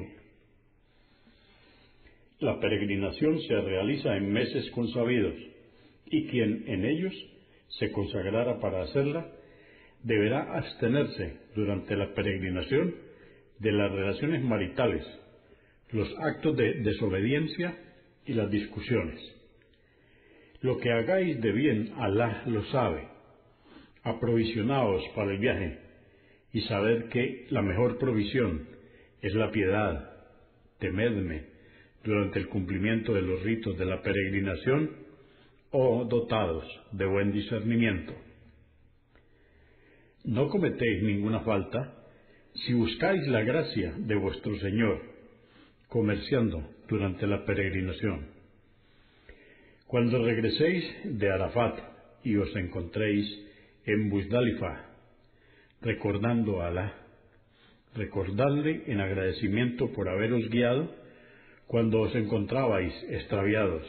Speaker 2: La peregrinación se realiza en meses consabidos, y quien en ellos se consagrara para hacerla, deberá abstenerse durante la peregrinación de las relaciones maritales, los actos de desobediencia y las discusiones. Lo que hagáis de bien, Alá lo sabe. Aprovisionaos para el viaje, y sabed que la mejor provisión es la piedad. Temedme durante el cumplimiento de los ritos de la peregrinación, o dotados de buen discernimiento. No cometéis ninguna falta si buscáis la gracia de vuestro Señor, comerciando durante la peregrinación. Cuando regreséis de Arafat y os encontréis en Muzdalifa, recordando a Alá, recordadle en agradecimiento por haberos guiado cuando os encontrabais extraviados.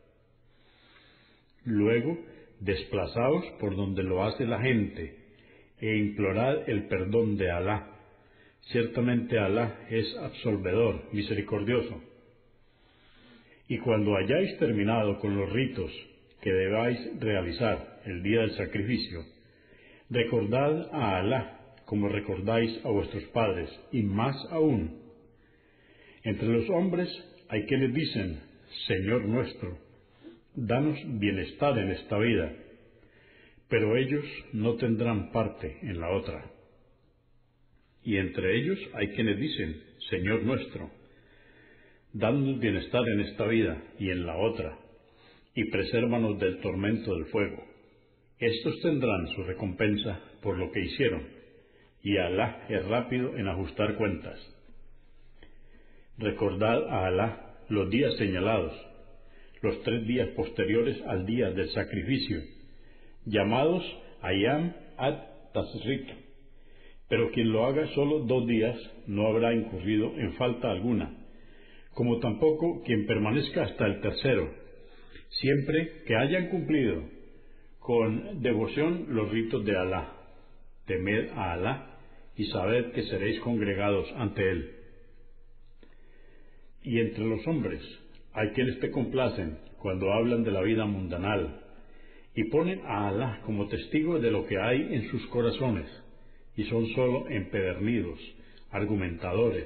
Speaker 2: Luego, desplazaos por donde lo hace la gente e implorad el perdón de Alá. Ciertamente Alá es absolvedor, misericordioso. Y cuando hayáis terminado con los ritos que debáis realizar el día del sacrificio, recordad a Alá como recordáis a vuestros padres, y más aún. Entre los hombres hay quienes dicen: Señor nuestro, danos bienestar en esta vida, pero ellos no tendrán parte en la otra. Y entre ellos hay quienes dicen: Señor nuestro, danos bienestar en esta vida y en la otra, y presérvanos del tormento del fuego. Estos tendrán su recompensa por lo que hicieron, y Alá es rápido en ajustar cuentas. Recordad a Alá los días señalados, los 3 días posteriores al día del sacrificio, llamados Ayam at-Tashrik, pero quien lo haga solo 2 días no habrá incurrido en falta alguna, como tampoco quien permanezca hasta el tercero, siempre que hayan cumplido con devoción los ritos de Alá. Temed a Alá y sabed que seréis congregados ante Él. Y entre los hombres hay quienes te complacen cuando hablan de la vida mundanal y ponen a Alá como testigo de lo que hay en sus corazones, y son sólo empedernidos, argumentadores.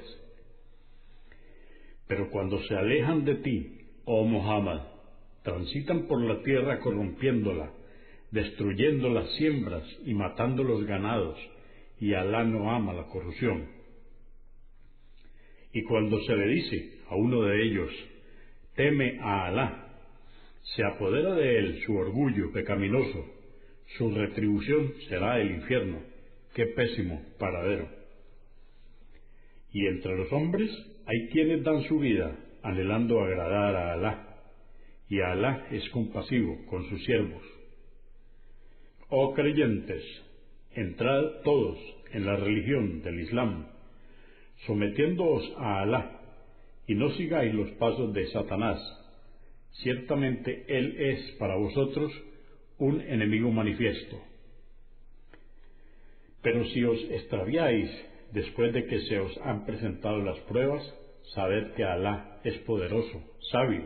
Speaker 2: Pero cuando se alejan de ti, oh Muhammad, transitan por la tierra corrompiéndola, destruyendo las siembras y matando los ganados, y Alá no ama la corrupción. Y cuando se le dice a uno de ellos: teme a Alá, se apodera de él su orgullo pecaminoso, su retribución será el infierno. ¡Qué pésimo paradero! Y entre los hombres hay quienes dan su vida anhelando agradar a Alá, y Alá es compasivo con sus siervos. Oh creyentes, entrad todos en la religión del Islam, sometiéndoos a Alá, y no sigáis los pasos de Satanás. Ciertamente él es para vosotros un enemigo manifiesto. Pero si os extraviáis después de que se os han presentado las pruebas, sabed que Alá es poderoso, sabio.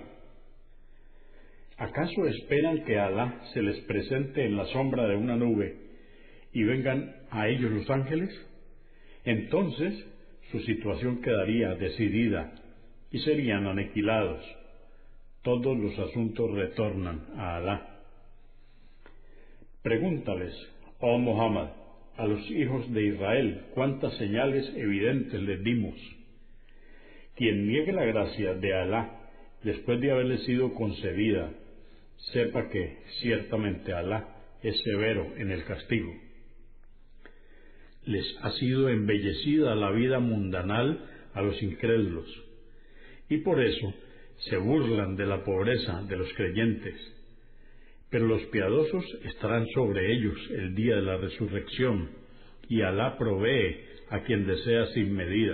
Speaker 2: ¿Acaso esperan que Alá se les presente en la sombra de una nube y vengan a ellos los ángeles? Entonces su situación quedaría decidida y serían aniquilados. Todos los asuntos retornan a Alá. Pregúntales, oh Muhammad, a los hijos de Israel cuántas señales evidentes les dimos. Quien niegue la gracia de Alá después de haberle sido concedida, sepa que ciertamente Alá es severo en el castigo. Les ha sido embellecida la vida mundanal a los incrédulos, y por eso se burlan de la pobreza de los creyentes. Pero los piadosos estarán sobre ellos el día de la resurrección, y Alá provee a quien desea sin medida.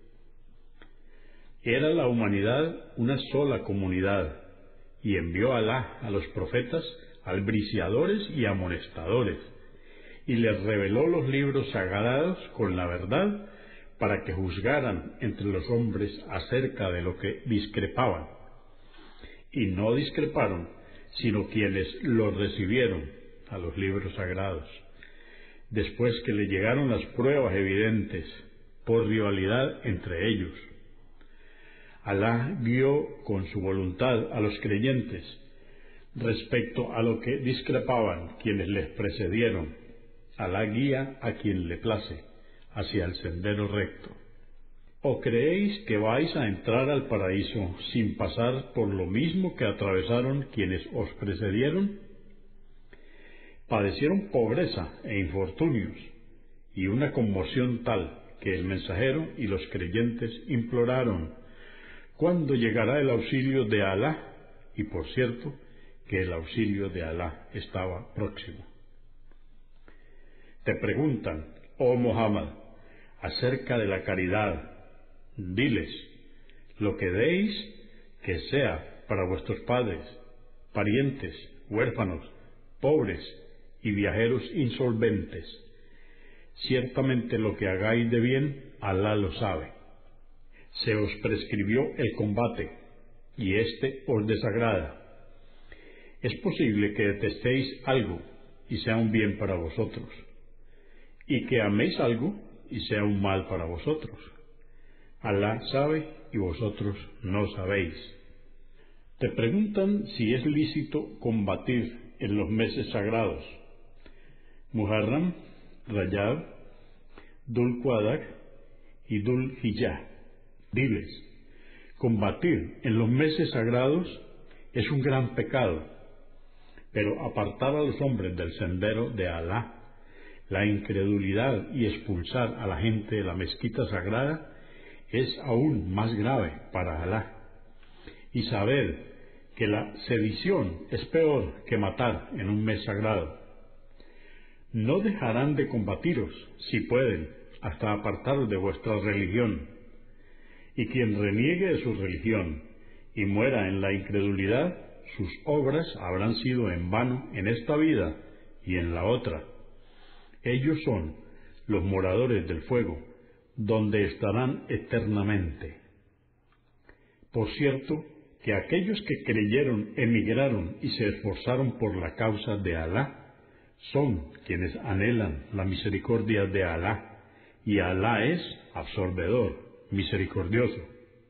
Speaker 2: Era la humanidad una sola comunidad, y envió Alá a los profetas albriciadores y amonestadores, y les reveló los libros sagrados con la verdad, para que juzgaran entre los hombres acerca de lo que discrepaban. Y no discreparon, sino quienes los recibieron a los libros sagrados, después que le llegaron las pruebas evidentes por rivalidad entre ellos. Alá guió con su voluntad a los creyentes respecto a lo que discrepaban quienes les precedieron. Alá guía a quien le place hacia el sendero recto. ¿O creéis que vais a entrar al paraíso sin pasar por lo mismo que atravesaron quienes os precedieron? Padecieron pobreza e infortunios, y una conmoción tal que el mensajero y los creyentes imploraron: ¿cuándo llegará el auxilio de Alá? Y por cierto, que el auxilio de Alá estaba próximo. Te preguntan, oh Muhammad, acerca de la caridad. Diles, lo que deis, que sea para vuestros padres, parientes, huérfanos, pobres y viajeros insolventes. Ciertamente lo que hagáis de bien, Alá lo sabe. Se os prescribió el combate, y éste os desagrada. Es posible que detestéis algo, y sea un bien para vosotros, y que améis algo, y sea un mal para vosotros. Alá sabe, y vosotros no sabéis. Te preguntan si es lícito combatir en los meses sagrados: Muharram, Rajab, Dhul Qadah y Dhul Hijjah. Diles, combatir en los meses sagrados es un gran pecado, pero apartar a los hombres del sendero de Alá, la incredulidad y expulsar a la gente de la mezquita sagrada es aún más grave para Alá. Y sabed que la sedición es peor que matar en un mes sagrado. No dejarán de combatiros, si pueden, hasta apartaros de vuestra religión. Y quien reniegue de su religión y muera en la incredulidad, sus obras habrán sido en vano en esta vida y en la otra. Ellos son los moradores del fuego, donde estarán eternamente. Por cierto, que aquellos que creyeron, emigraron y se esforzaron por la causa de Alá, son quienes anhelan la misericordia de Alá, y Alá es absorbedor, misericordioso.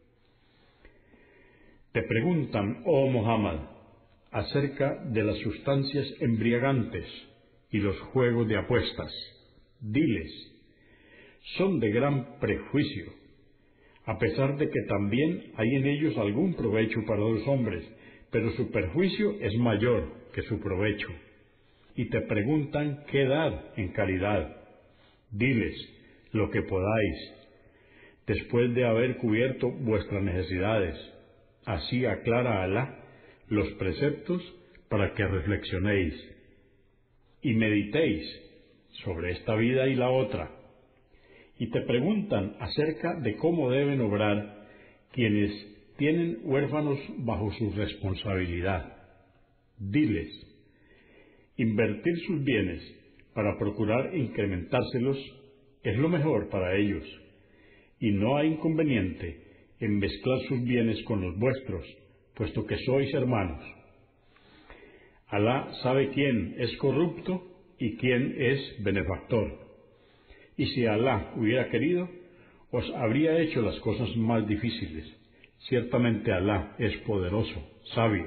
Speaker 2: Te preguntan, oh Muhammad, acerca de las sustancias embriagantes y los juegos de apuestas. Diles, son de gran prejuicio, a pesar de que también hay en ellos algún provecho para los hombres, pero su perjuicio es mayor que su provecho. Y te preguntan qué dar en caridad. Diles lo que podáis, después de haber cubierto vuestras necesidades. Así aclara Alá los preceptos para que reflexionéis y meditéis sobre esta vida y la otra. Y te preguntan acerca de cómo deben obrar quienes tienen huérfanos bajo su responsabilidad. Diles, invertir sus bienes para procurar incrementárselos es lo mejor para ellos, y no hay inconveniente en mezclar sus bienes con los vuestros, puesto que sois hermanos. Alá sabe quién es corrupto y quién es benefactor. Y si Alá hubiera querido, os habría hecho las cosas más difíciles. Ciertamente Alá es poderoso, sabio.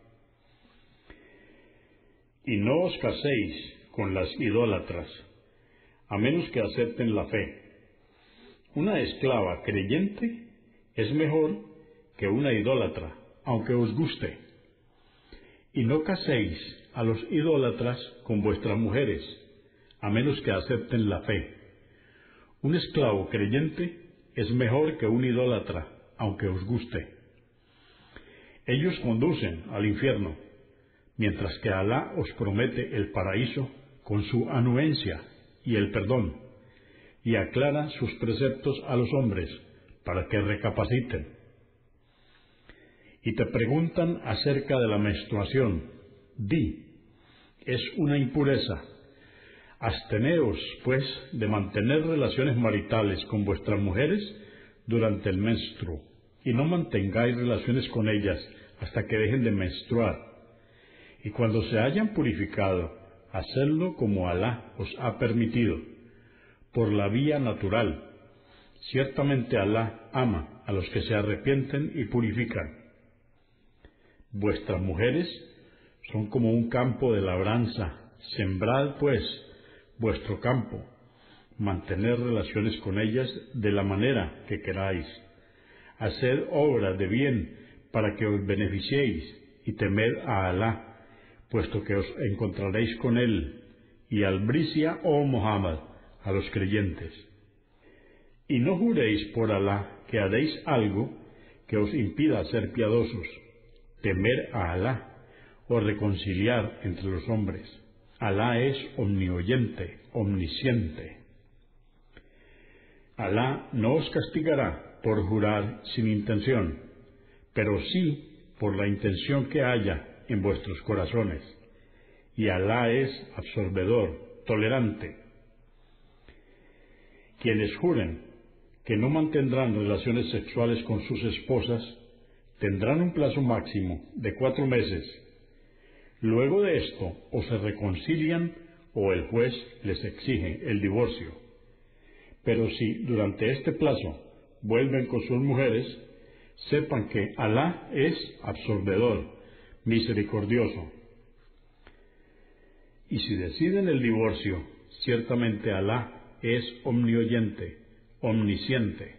Speaker 2: Y no os caséis con las idólatras, a menos que acepten la fe. Una esclava creyente es mejor que una idólatra, aunque os guste. Y no caséis a los idólatras con vuestras mujeres, a menos que acepten la fe. Un esclavo creyente es mejor que un idólatra, aunque os guste. Ellos conducen al infierno, mientras que Alá os promete el paraíso con su anuencia y el perdón, y aclara sus preceptos a los hombres para que recapaciten. Y te preguntan acerca de la menstruación. Di, es una impureza. Absteneos, pues, de mantener relaciones maritales con vuestras mujeres durante el menstruo, y no mantengáis relaciones con ellas hasta que dejen de menstruar. Y cuando se hayan purificado, hacedlo como Alá os ha permitido, por la vía natural. Ciertamente Alá ama a los que se arrepienten y purifican. Vuestras mujeres son como un campo de labranza. Sembrad, pues, vuestro campo, mantener relaciones con ellas de la manera que queráis. Haced obras de bien para que os beneficiéis y temed a Alá, puesto que os encontraréis con él, y albricia, oh Muhammad, a los creyentes. Y no juréis por Alá que haréis algo que os impida ser piadosos. Temer a Alá o reconciliar entre los hombres. Alá es omnioyente, omnisciente. Alá no os castigará por jurar sin intención, pero sí por la intención que haya en vuestros corazones. Y Alá es absorbedor, tolerante. Quienes juren que no mantendrán relaciones sexuales con sus esposas, tendrán un plazo máximo de 4 meses. Luego de esto, o se reconcilian o el juez les exige el divorcio. Pero si durante este plazo vuelven con sus mujeres, sepan que Alá es absorbedor, misericordioso. Y si deciden el divorcio, ciertamente Alá es omnioyente, omnisciente.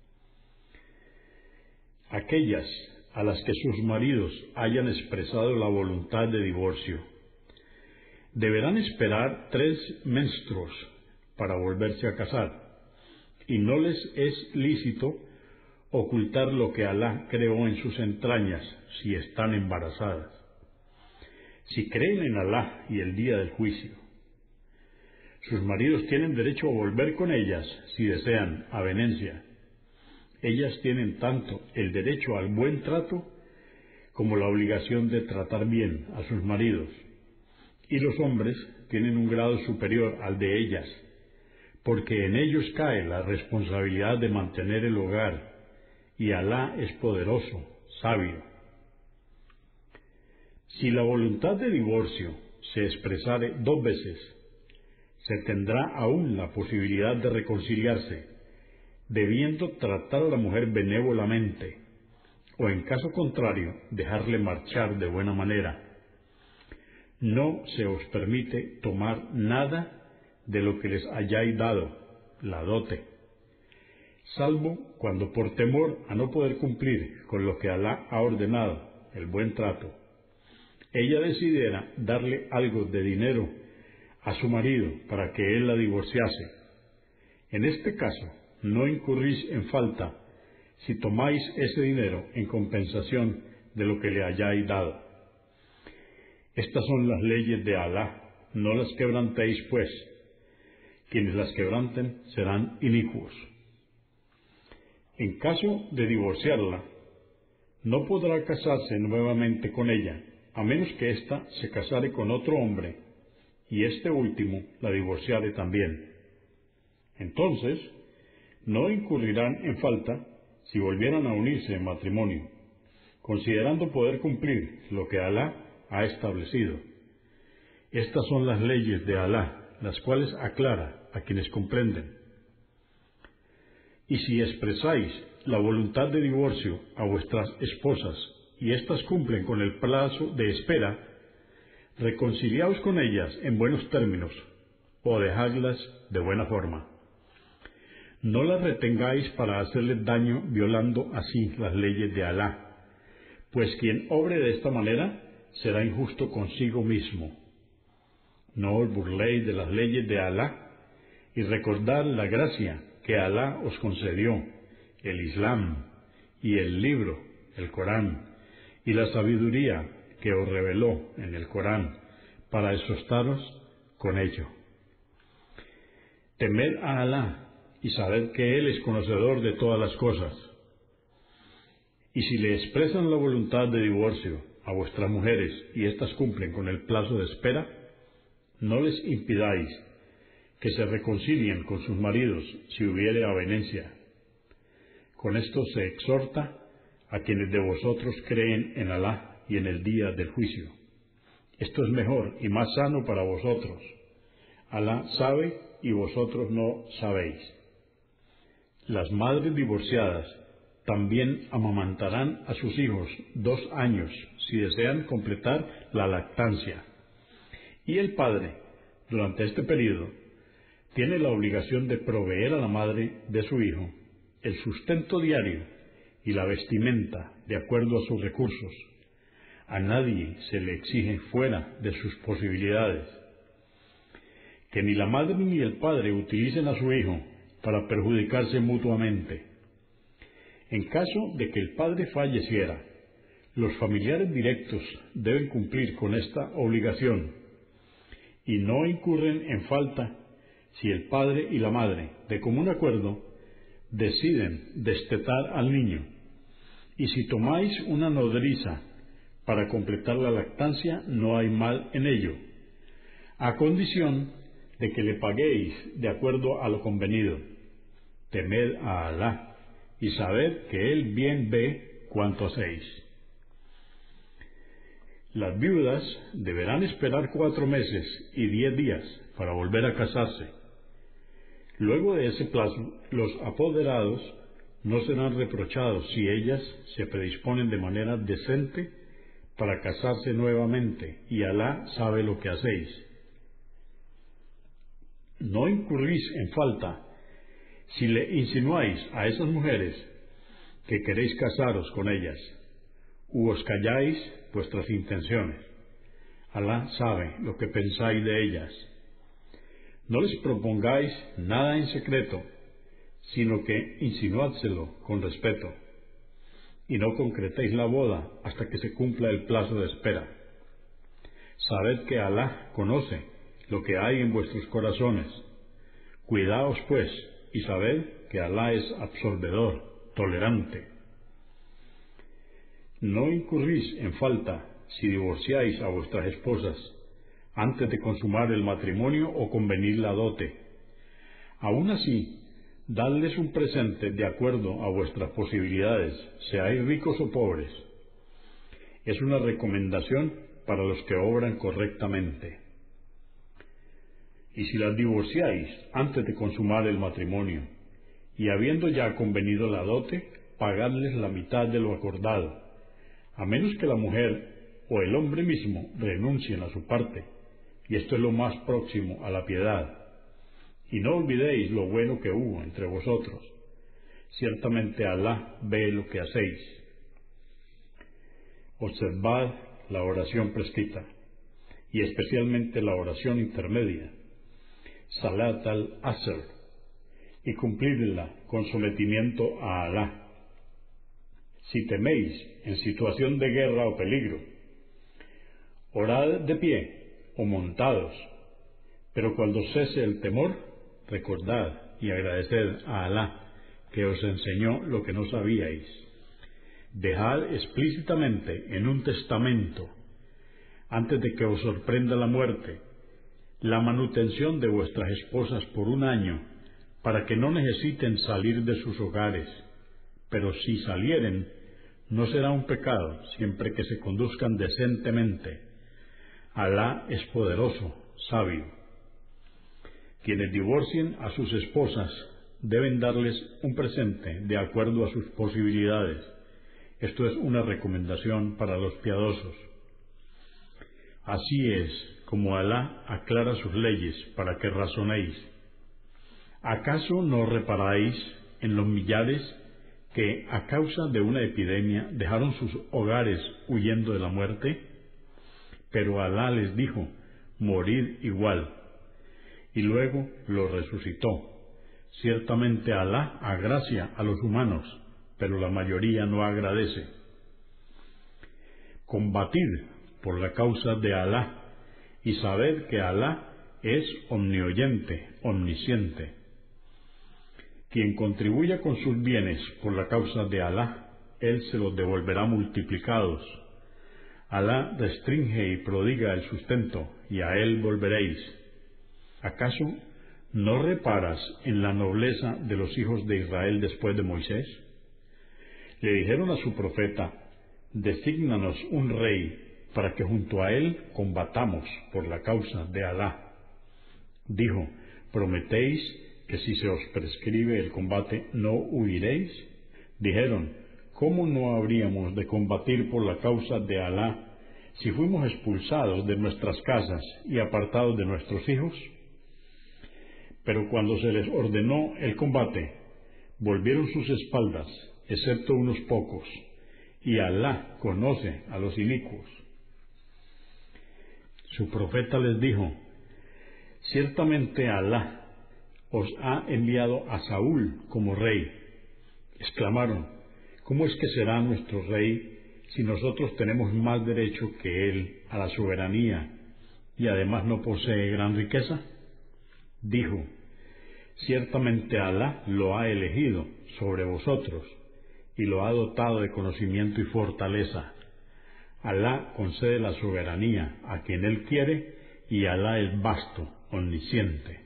Speaker 2: Aquellas a las que sus maridos hayan expresado la voluntad de divorcio deberán esperar 3 menstruos para volverse a casar, y no les es lícito ocultar lo que Alá creó en sus entrañas si están embarazadas, si creen en Alá y el día del juicio. Sus maridos tienen derecho a volver con ellas si desean avenencia. Ellas tienen tanto el derecho al buen trato como la obligación de tratar bien a sus maridos, y los hombres tienen un grado superior al de ellas, porque en ellos cae la responsabilidad de mantener el hogar, y Alá es poderoso, sabio. Si la voluntad de divorcio se expresare 2 veces, se tendrá aún la posibilidad de reconciliarse, debiendo tratar a la mujer benévolamente, o en caso contrario, dejarle marchar de buena manera. No se os permite tomar nada de lo que les hayáis dado, la dote, salvo cuando por temor a no poder cumplir con lo que Alá ha ordenado, el buen trato, ella decidiera darle algo de dinero a su marido para que él la divorciase, en este caso no incurrís en falta si tomáis ese dinero en compensación de lo que le hayáis dado. Estas son las leyes de Alá, no las quebrantéis pues, quienes las quebranten serán inicuos. En caso de divorciarla, no podrá casarse nuevamente con ella, a menos que ésta se casare con otro hombre, y este último la divorciare también. Entonces, no incurrirán en falta si volvieran a unirse en matrimonio, considerando poder cumplir lo que Alá ha establecido. Estas son las leyes de Alá, las cuales aclara a quienes comprenden. Y si expresáis la voluntad de divorcio a vuestras esposas y éstas cumplen con el plazo de espera, reconciliaos con ellas en buenos términos o dejadlas de buena forma. No las retengáis para hacerles daño violando así las leyes de Alá, pues quien obre de esta manera será injusto consigo mismo. No os burléis de las leyes de Alá y recordad la gracia que Alá os concedió, el Islam y el libro, el Corán, y la sabiduría que os reveló en el Corán para exhortaros con ello. Temed a Alá y sabed que Él es conocedor de todas las cosas. Y si le expresan la voluntad de divorcio a vuestras mujeres y éstas cumplen con el plazo de espera, no les impidáis que se reconcilien con sus maridos si hubiere avenencia. Con esto se exhorta a quienes de vosotros creen en Alá y en el día del juicio. Esto es mejor y más sano para vosotros. Alá sabe y vosotros no sabéis. Las madres divorciadas también amamantarán a sus hijos 2 años si desean completar la lactancia. Y el padre, durante este período, tiene la obligación de proveer a la madre de su hijo el sustento diario y la vestimenta de acuerdo a sus recursos. A nadie se le exige fuera de sus posibilidades. Que ni la madre ni el padre utilicen a su hijo para perjudicarse mutuamente. En caso de que el padre falleciera, los familiares directos deben cumplir con esta obligación y no incurren en falta si el padre y la madre, de común acuerdo, deciden destetar al niño, y si tomáis una nodriza para completar la lactancia, no hay mal en ello, a condición de que le paguéis de acuerdo a lo convenido. Temed a Alá y sabed que Él bien ve cuanto hacéis. Las viudas deberán esperar 4 meses y 10 días para volver a casarse. Luego de ese plazo, los apoderados no serán reprochados si ellas se predisponen de manera decente para casarse nuevamente, y Alá sabe lo que hacéis. No incurrís en falta si le insinuáis a esas mujeres que queréis casaros con ellas, u os calláis vuestras intenciones. Alá sabe lo que pensáis de ellas. No les propongáis nada en secreto, sino que insinuádselo con respeto, y no concretéis la boda hasta que se cumpla el plazo de espera. Sabed que Alá conoce lo que hay en vuestros corazones. Cuidaos pues, y sabed que Alá es absolvedor, tolerante. No incurrís en falta si divorciáis a vuestras esposas antes de consumar el matrimonio o convenir la dote. Aún así, dadles un presente de acuerdo a vuestras posibilidades, seáis ricos o pobres. Es una recomendación para los que obran correctamente. Y si las divorciáis antes de consumar el matrimonio, y habiendo ya convenido la dote, pagadles la mitad de lo acordado, a menos que la mujer o el hombre mismo renuncien a su parte, y esto es lo más próximo a la piedad. Y no olvidéis lo bueno que hubo entre vosotros. Ciertamente Alá ve lo que hacéis. Observad la oración prescrita, y especialmente la oración intermedia, Salat al-Asr, y cumplidla con sometimiento a Alá. Si teméis en situación de guerra o peligro, orad de pie o montados, pero cuando cese el temor, recordad y agradeced a Alá que os enseñó lo que no sabíais. Dejad explícitamente en un testamento, antes de que os sorprenda la muerte, la manutención de vuestras esposas por 1 año, para que no necesiten salir de sus hogares, pero si salieren, no será un pecado, siempre que se conduzcan decentemente. Alá es poderoso, sabio. Quienes divorcien a sus esposas deben darles un presente de acuerdo a sus posibilidades. Esto es una recomendación para los piadosos. Así es como Alá aclara sus leyes para que razonéis. ¿Acaso no reparáis en los millares que, a causa de una epidemia, dejaron sus hogares huyendo de la muerte? Pero Alá les dijo: morid igual, y luego los resucitó. Ciertamente Alá agracia a los humanos, pero la mayoría no agradece. Combatid por la causa de Alá, y sabed que Alá es omnioyente, omnisciente. Quien contribuya con sus bienes por la causa de Alá, Él se los devolverá multiplicados. Alá restringe y prodiga el sustento, y a Él volveréis. ¿Acaso no reparas en la nobleza de los hijos de Israel después de Moisés? Le dijeron a su profeta: desígnanos un rey, para que junto a él combatamos por la causa de Alá. Dijo: ¿prometéis que si se os prescribe el combate no huiréis? Dijeron: ¿cómo no habríamos de combatir por la causa de Alá si fuimos expulsados de nuestras casas y apartados de nuestros hijos? Pero cuando se les ordenó el combate, volvieron sus espaldas, excepto unos pocos, y Alá conoce a los inicuos. Su profeta les dijo: ciertamente Alá os ha enviado a Saúl como rey. Exclamaron: ¿cómo es que será nuestro rey si nosotros tenemos más derecho que él a la soberanía y además no posee gran riqueza? Dijo: ciertamente Alá lo ha elegido sobre vosotros y lo ha dotado de conocimiento y fortaleza. Alá concede la soberanía a quien Él quiere, y Alá es vasto, omnisciente.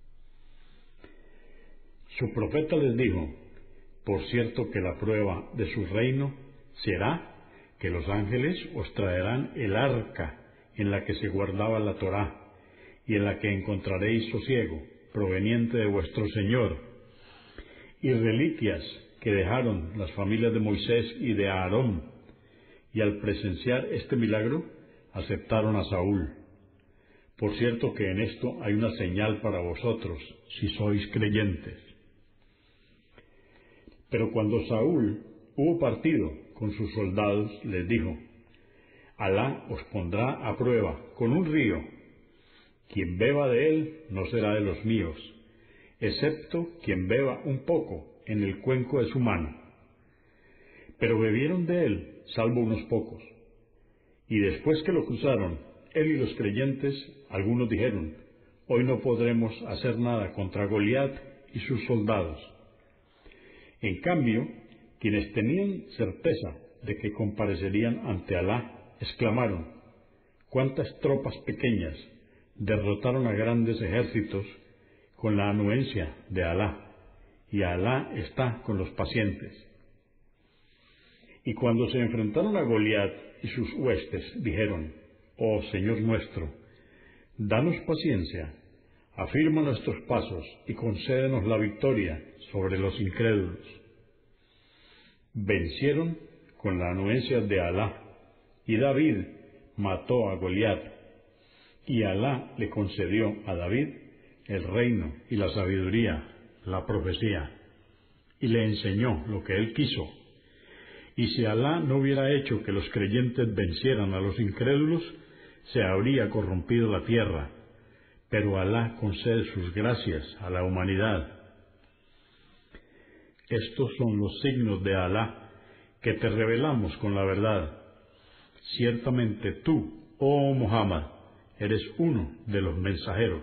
Speaker 2: Su profeta les dijo: por cierto que la prueba de su reino será que los ángeles os traerán el arca en la que se guardaba la Torá, y en la que encontraréis sosiego, proveniente de vuestro Señor, y reliquias que dejaron las familias de Moisés y de Aarón. Y al presenciar este milagro, aceptaron a Saúl. Por cierto que en esto hay una señal para vosotros, si sois creyentes. Pero cuando Saúl hubo partido con sus soldados, les dijo: Alá os pondrá a prueba con un río. Quien beba de él no será de los míos, excepto quien beba un poco en el cuenco de su mano. Pero bebieron de él, salvo unos pocos. Y después que lo cruzaron, él y los creyentes, algunos dijeron: hoy no podremos hacer nada contra Goliat y sus soldados. En cambio, quienes tenían certeza de que comparecerían ante Alá, exclamaron: ¿cuántas tropas pequeñas derrotaron a grandes ejércitos con la anuencia de Alá? Y Alá está con los pacientes. Y cuando se enfrentaron a Goliat y sus huestes, dijeron: oh Señor nuestro, danos paciencia, afirma nuestros pasos y concédenos la victoria sobre los incrédulos. Vencieron con la anuencia de Alá, y David mató a Goliat, y Alá le concedió a David el reino y la sabiduría, la profecía, y le enseñó lo que él quiso, Y si Alá no hubiera hecho que los creyentes vencieran a los incrédulos, se habría corrompido la tierra, pero Alá concede sus gracias a la humanidad. Estos son los signos de Alá que te revelamos con la verdad. Ciertamente tú, oh Muhammad, eres uno de los mensajeros.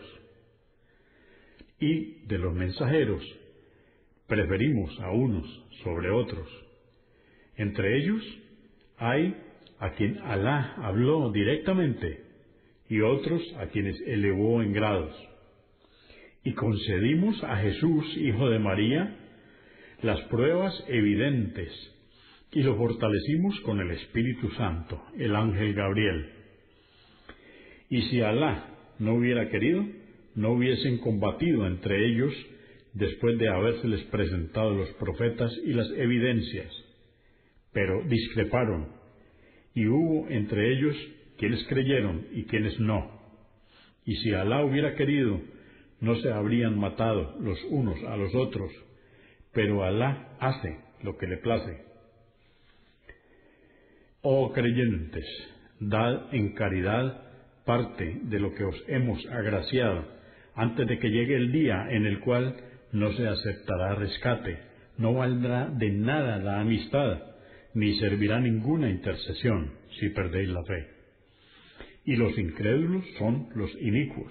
Speaker 2: Y de los mensajeros preferimos a unos sobre otros. Entre ellos hay a quien Alá habló directamente y otros a quienes elevó en grados. Y concedimos a Jesús, hijo de María, las pruebas evidentes y lo fortalecimos con el Espíritu Santo, el ángel Gabriel. Y si Alá no hubiera querido, no hubiesen combatido entre ellos después de habérseles presentado los profetas y las evidencias. Pero discreparon, y hubo entre ellos quienes creyeron y quienes no. Y si Alá hubiera querido, no se habrían matado los unos a los otros, pero Alá hace lo que le place. Oh creyentes, dad en caridad parte de lo que os hemos agraciado, antes de que llegue el día en el cual no se aceptará rescate, no valdrá de nada la amistad, ni servirá ninguna intercesión si perdéis la fe. Y los incrédulos son los inicuos.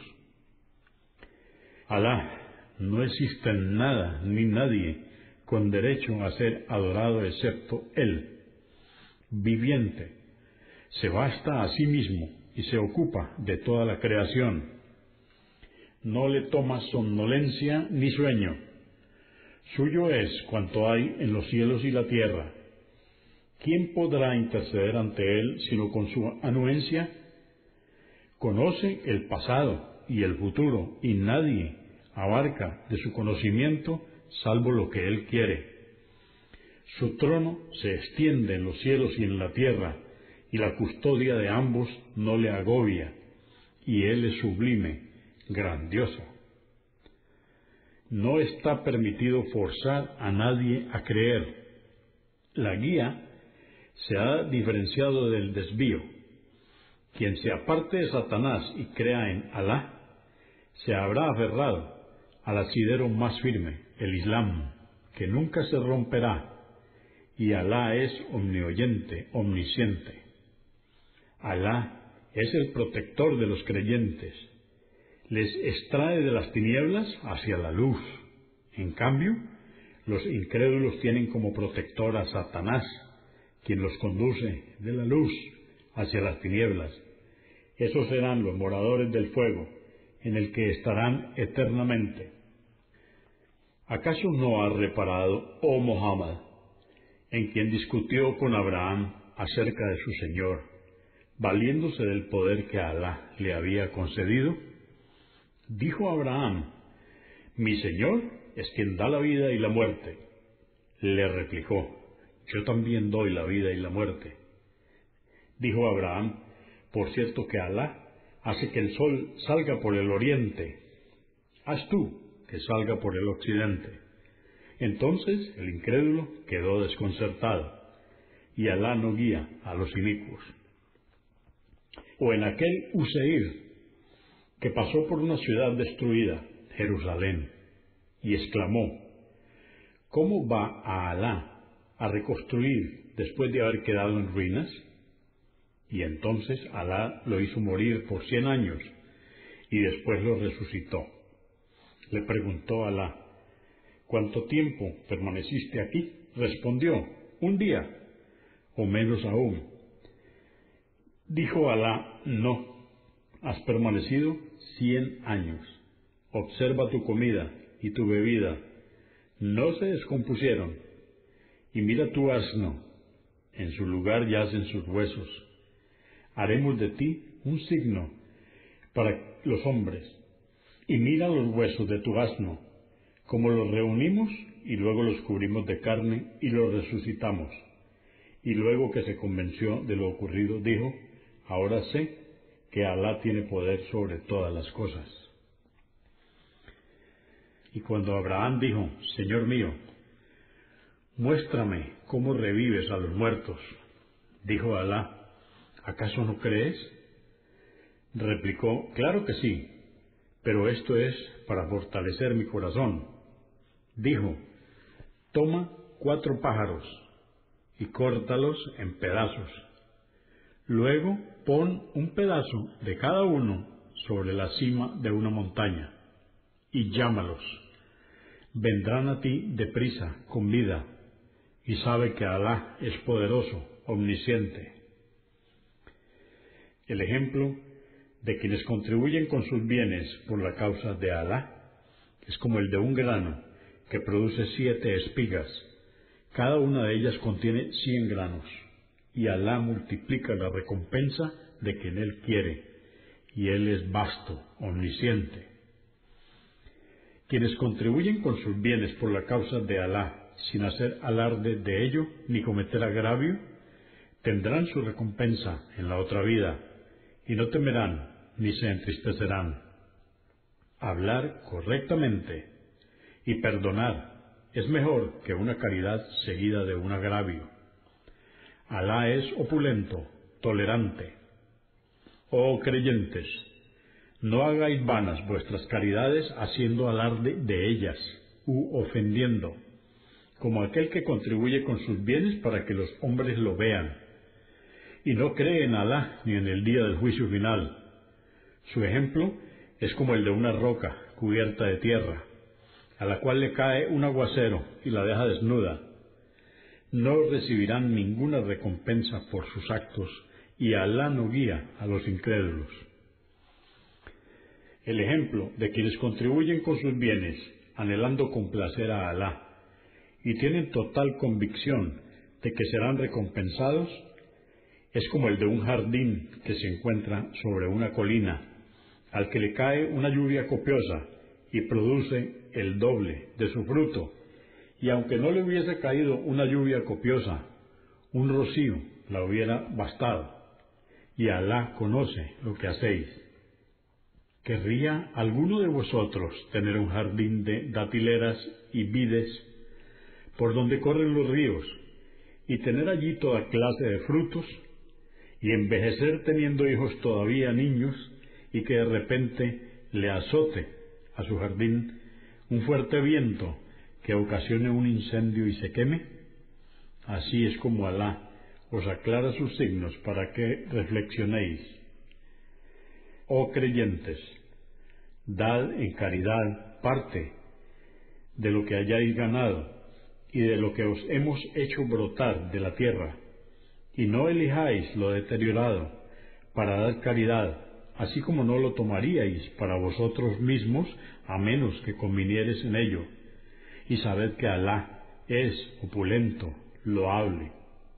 Speaker 2: Alá, no existe nada ni nadie con derecho a ser adorado excepto Él, viviente, se basta a sí mismo y se ocupa de toda la creación. No le toma somnolencia ni sueño. Suyo es cuanto hay en los cielos y la tierra. ¿Quién podrá interceder ante Él sino con su anuencia? Conoce el pasado y el futuro, y nadie abarca de su conocimiento salvo lo que Él quiere. Su trono se extiende en los cielos y en la tierra, y la custodia de ambos no le agobia, y Él es sublime, grandioso. No está permitido forzar a nadie a creer. La guía se ha diferenciado del desvío. Quien se aparte de Satanás y crea en Alá, se habrá aferrado al asidero más firme, el Islam, que nunca se romperá, y Alá es omnioyente, omnisciente. Alá es el protector de los creyentes, les extrae de las tinieblas hacia la luz. En cambio, los incrédulos tienen como protector a Satanás, quien los conduce de la luz hacia las tinieblas. Esos serán los moradores del fuego, en el que estarán eternamente. ¿Acaso no has reparado, oh Muhammad, en quien discutió con Abraham acerca de su Señor, valiéndose del poder que Alá le había concedido? Dijo Abraham: mi Señor es quien da la vida y la muerte. Le replicó: yo también doy la vida y la muerte. Dijo Abraham: por cierto que Alá hace que el sol salga por el oriente. Haz tú que salga por el occidente. Entonces el incrédulo quedó desconcertado, y Alá no guía a los inicuos. O en aquel Useir, que pasó por una ciudad destruida, Jerusalén, y exclamó: ¿cómo va a Alá a reconstruir después de haber quedado en ruinas? Y entonces Alá lo hizo morir por 100 años, y después lo resucitó. Le preguntó Alá: ¿cuánto tiempo permaneciste aquí? Respondió: 1 día, o menos aún. Dijo Alá: no, has permanecido 100 años. Observa tu comida y tu bebida, no se descompusieron. Y mira tu asno, en su lugar yacen sus huesos. Haremos de ti un signo para los hombres. Y mira los huesos de tu asno, como los reunimos y luego los cubrimos de carne y los resucitamos. Y luego que se convenció de lo ocurrido, dijo: ahora sé que Alá tiene poder sobre todas las cosas. Y cuando Abraham dijo: Señor mío, Muéstrame cómo revives a los muertos. Dijo Alá, ¿acaso no crees? Replicó, claro que sí, pero esto es para fortalecer mi corazón. Dijo, toma 4 pájaros y córtalos en pedazos. Luego pon un pedazo de cada uno sobre la cima de una montaña y llámalos. Vendrán a ti deprisa, con vida, y sabe que Alá es poderoso, omnisciente. El ejemplo de quienes contribuyen con sus bienes por la causa de Alá es como el de un grano que produce 7 espigas. Cada una de ellas contiene 100 granos, y Alá multiplica la recompensa de quien Él quiere, y Él es vasto, omnisciente. Quienes contribuyen con sus bienes por la causa de Alá, sin hacer alarde de ello ni cometer agravio, tendrán su recompensa en la otra vida, y no temerán ni se entristecerán. Hablar correctamente y perdonar es mejor que una caridad seguida de un agravio. Alá es opulento, tolerante. Oh creyentes, no hagáis vanas vuestras caridades haciendo alarde de ellas u ofendiendo, como aquel que contribuye con sus bienes para que los hombres lo vean, y no cree en Alá ni en el día del juicio final. Su ejemplo es como el de una roca cubierta de tierra, a la cual le cae un aguacero y la deja desnuda. No recibirán ninguna recompensa por sus actos, y Alá no guía a los incrédulos. El ejemplo de quienes contribuyen con sus bienes, anhelando complacer a Alá, y tienen total convicción de que serán recompensados, es como el de un jardín que se encuentra sobre una colina, al que le cae una lluvia copiosa y produce el doble de su fruto, y aunque no le hubiese caído una lluvia copiosa, un rocío la hubiera bastado, y Alá conoce lo que hacéis. ¿Querría alguno de vosotros tener un jardín de datileras y vides, por donde corren los ríos, y tener allí toda clase de frutos, y envejecer teniendo hijos todavía niños, y que de repente le azote a su jardín un fuerte viento que ocasione un incendio y se queme? Así es como Alá os aclara sus signos para que reflexionéis. Oh creyentes, dad en caridad parte de lo que hayáis ganado y de lo que os hemos hecho brotar de la tierra, y no elijáis lo deteriorado para dar caridad, así como no lo tomaríais para vosotros mismos a menos que convinieres en ello, y sabed que Alá es opulento, loable.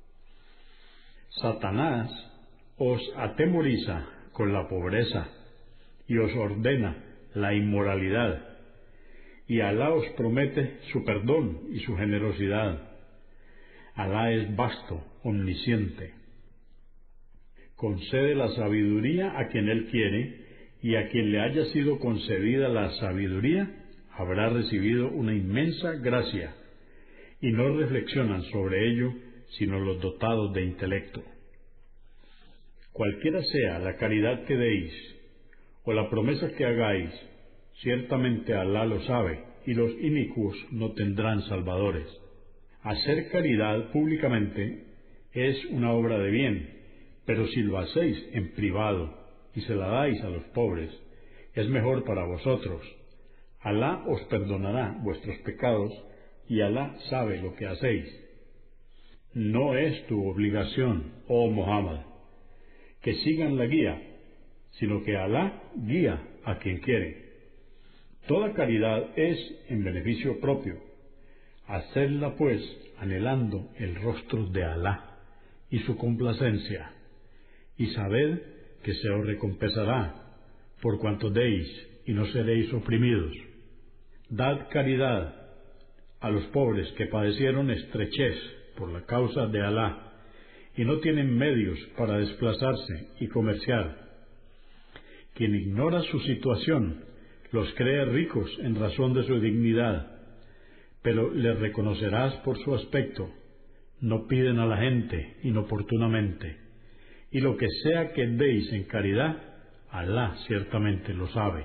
Speaker 2: Satanás os atemoriza con la pobreza y os ordena la inmoralidad, y Alá os promete su perdón y su generosidad. Alá es vasto, omnisciente. Concede la sabiduría a quien Él quiere, y a quien le haya sido concedida la sabiduría, habrá recibido una inmensa gracia, y no reflexionan sobre ello sino los dotados de intelecto. Cualquiera sea la caridad que deis, o la promesa que hagáis, ciertamente Alá lo sabe, y los inicuos no tendrán salvadores. Hacer caridad públicamente es una obra de bien, pero si lo hacéis en privado y se la dais a los pobres, es mejor para vosotros. Alá os perdonará vuestros pecados, y Alá sabe lo que hacéis. No es tu obligación, oh Muhammad, que sigan la guía, sino que Alá guía a quien quiere. Toda caridad es en beneficio propio. Hacedla pues anhelando el rostro de Alá y su complacencia, y sabed que se os recompensará por cuanto deis y no seréis oprimidos. Dad caridad a los pobres que padecieron estrechez por la causa de Alá y no tienen medios para desplazarse y comerciar. Quien ignora su situación los cree ricos en razón de su dignidad, pero les reconocerás por su aspecto. No piden a la gente inoportunamente, y lo que sea que deis en caridad, Alá ciertamente lo sabe.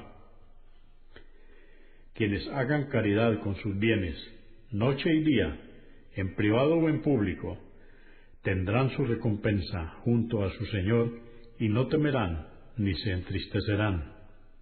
Speaker 2: Quienes hagan caridad con sus bienes, noche y día, en privado o en público, tendrán su recompensa junto a su Señor y no temerán ni se entristecerán.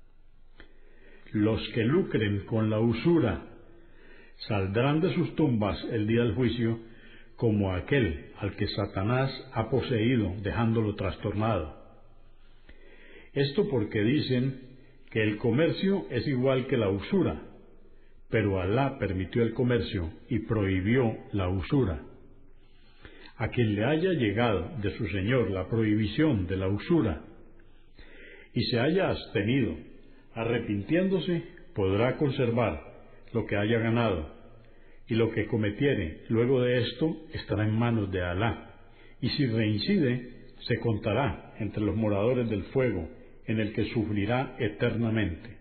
Speaker 2: Los que lucren con la usura saldrán de sus tumbas el día del juicio como aquel al que Satanás ha poseído dejándolo trastornado. Esto porque dicen que el comercio es igual que la usura, pero Alá permitió el comercio y prohibió la usura. A quien le haya llegado de su Señor la prohibición de la usura y se haya abstenido, arrepintiéndose, podrá conservar lo que haya ganado, y lo que cometiere luego de esto estará en manos de Alá, y si reincide, se contará entre los moradores del fuego, en el que sufrirá eternamente.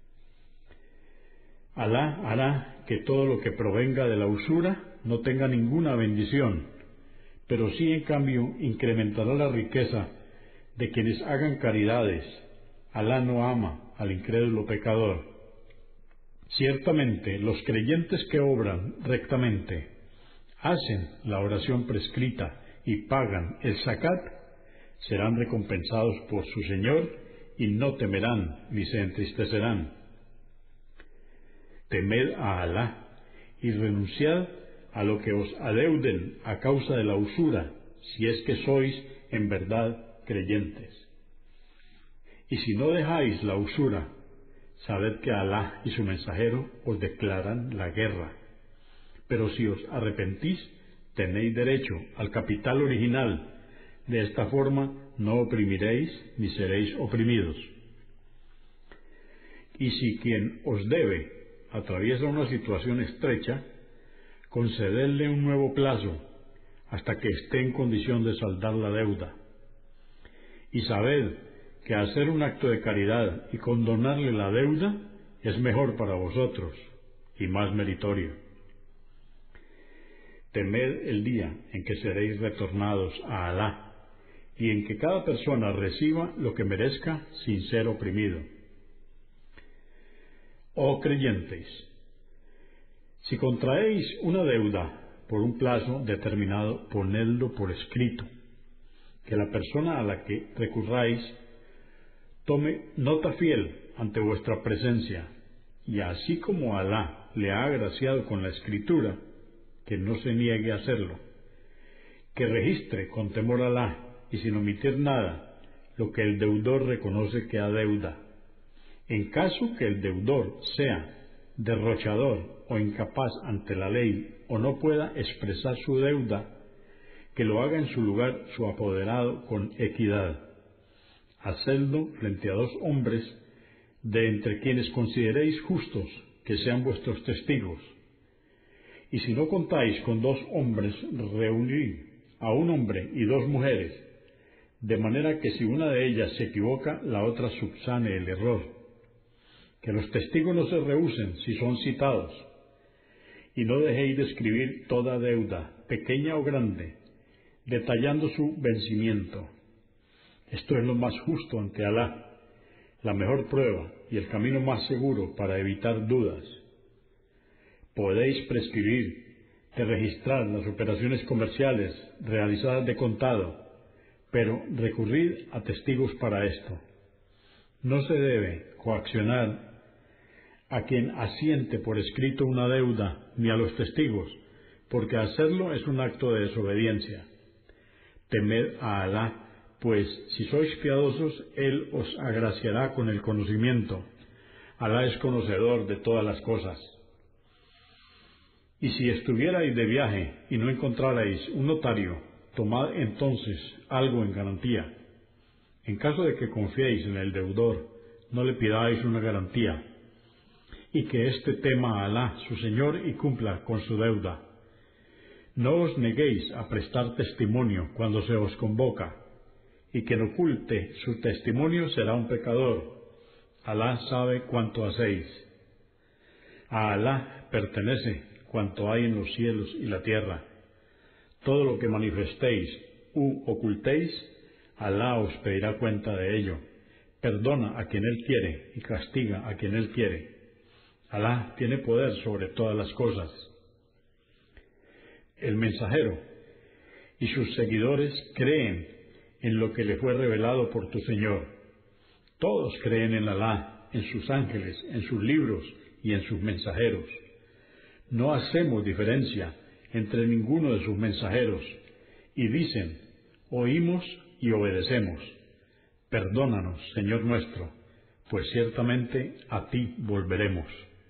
Speaker 2: Alá hará que todo lo que provenga de la usura no tenga ninguna bendición, pero sí en cambio incrementará la riqueza de quienes hagan caridades. Alá no ama al incrédulo pecador. Ciertamente los creyentes que obran rectamente, hacen la oración prescrita y pagan el zakat, serán recompensados por su Señor y no temerán ni se entristecerán. Temed a Alá y renunciad a lo que os adeuden a causa de la usura, si es que sois en verdad creyentes. Y si no dejáis la usura, sabed que Alá y su mensajero os declaran la guerra. Pero si os arrepentís, tenéis derecho al capital original. De esta forma no oprimiréis ni seréis oprimidos. Y si quien os debe atraviesa una situación estrecha, concededle un nuevo plazo hasta que esté en condición de saldar la deuda. Y sabed que hacer un acto de caridad y condonarle la deuda es mejor para vosotros y más meritorio. Temed el día en que seréis retornados a Alá y en que cada persona reciba lo que merezca sin ser oprimido. Oh creyentes, si contraéis una deuda por un plazo determinado, ponedlo por escrito, que la persona a la que recurráis tome nota fiel ante vuestra presencia, y así como Alá le ha agraciado con la escritura, que no se niegue a hacerlo, que registre con temor a Alá y sin omitir nada lo que el deudor reconoce que adeuda. En caso que el deudor sea derrochador o incapaz ante la ley o no pueda expresar su deuda, que lo haga en su lugar su apoderado con equidad. Hacedlo frente a 2 hombres de entre quienes consideréis justos que sean vuestros testigos. Y si no contáis con 2 hombres, reunid a un hombre y 2 mujeres, de manera que si una de ellas se equivoca, la otra subsane el error. Que los testigos no se rehúsen si son citados, y no dejéis de escribir toda deuda, pequeña o grande, detallando su vencimiento. Esto es lo más justo ante Alá, la mejor prueba y el camino más seguro para evitar dudas. Podéis prescribir de registrar las operaciones comerciales realizadas de contado, pero recurrid a testigos para esto. No se debe coaccionar a quien asiente por escrito una deuda, ni a los testigos, porque hacerlo es un acto de desobediencia. Temed a Alá, pues si sois piadosos, Él os agraciará con el conocimiento. Alá es conocedor de todas las cosas. Y si estuvierais de viaje y no encontrarais un notario, tomad entonces algo en garantía. En caso de que confiéis en el deudor, no le pidáis una garantía, y que éste tema a Alá, su Señor, y cumpla con su deuda. No os neguéis a prestar testimonio cuando se os convoca, y quien oculte su testimonio será un pecador. Alá sabe cuánto hacéis. A Alá pertenece cuanto hay en los cielos y la tierra. Todo lo que manifestéis u ocultéis, Alá os pedirá cuenta de ello. Perdona a quien Él quiere y castiga a quien Él quiere. Alá tiene poder sobre todas las cosas. El mensajero y sus seguidores creen en lo que le fue revelado por tu Señor. Todos creen en Alá, en sus ángeles, en sus libros y en sus mensajeros. No hacemos diferencia entre ninguno de sus mensajeros, y dicen, oímos y obedecemos. Perdónanos, Señor nuestro, pues ciertamente a ti volveremos.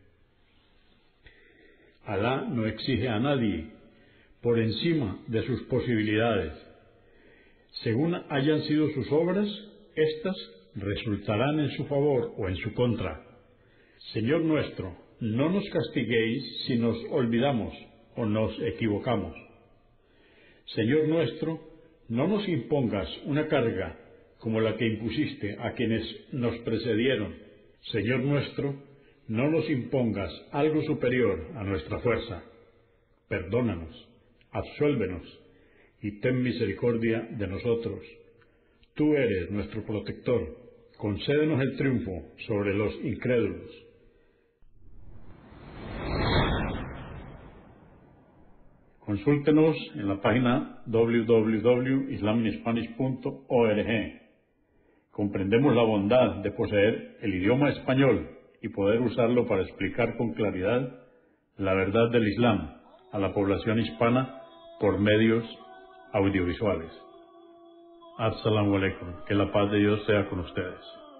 Speaker 2: Alá no exige a nadie por encima de sus posibilidades. Según hayan sido sus obras, éstas resultarán en su favor o en su contra. Señor nuestro, no nos castiguéis si nos olvidamos o nos equivocamos. Señor nuestro, no nos impongas una carga como la que impusiste a quienes nos precedieron. Señor nuestro, no nos impongas algo superior a nuestra fuerza. Perdónanos, absuélvenos y ten misericordia de nosotros. Tú eres nuestro protector, concédenos el triunfo sobre los incrédulos. Consúltenos en la página www.islaminspanish.org. Comprendemos la bondad de poseer el idioma español y poder usarlo para explicar con claridad la verdad del Islam a la población hispana por medios audiovisuales. Assalamu alaikum. Que la paz de Dios sea con ustedes.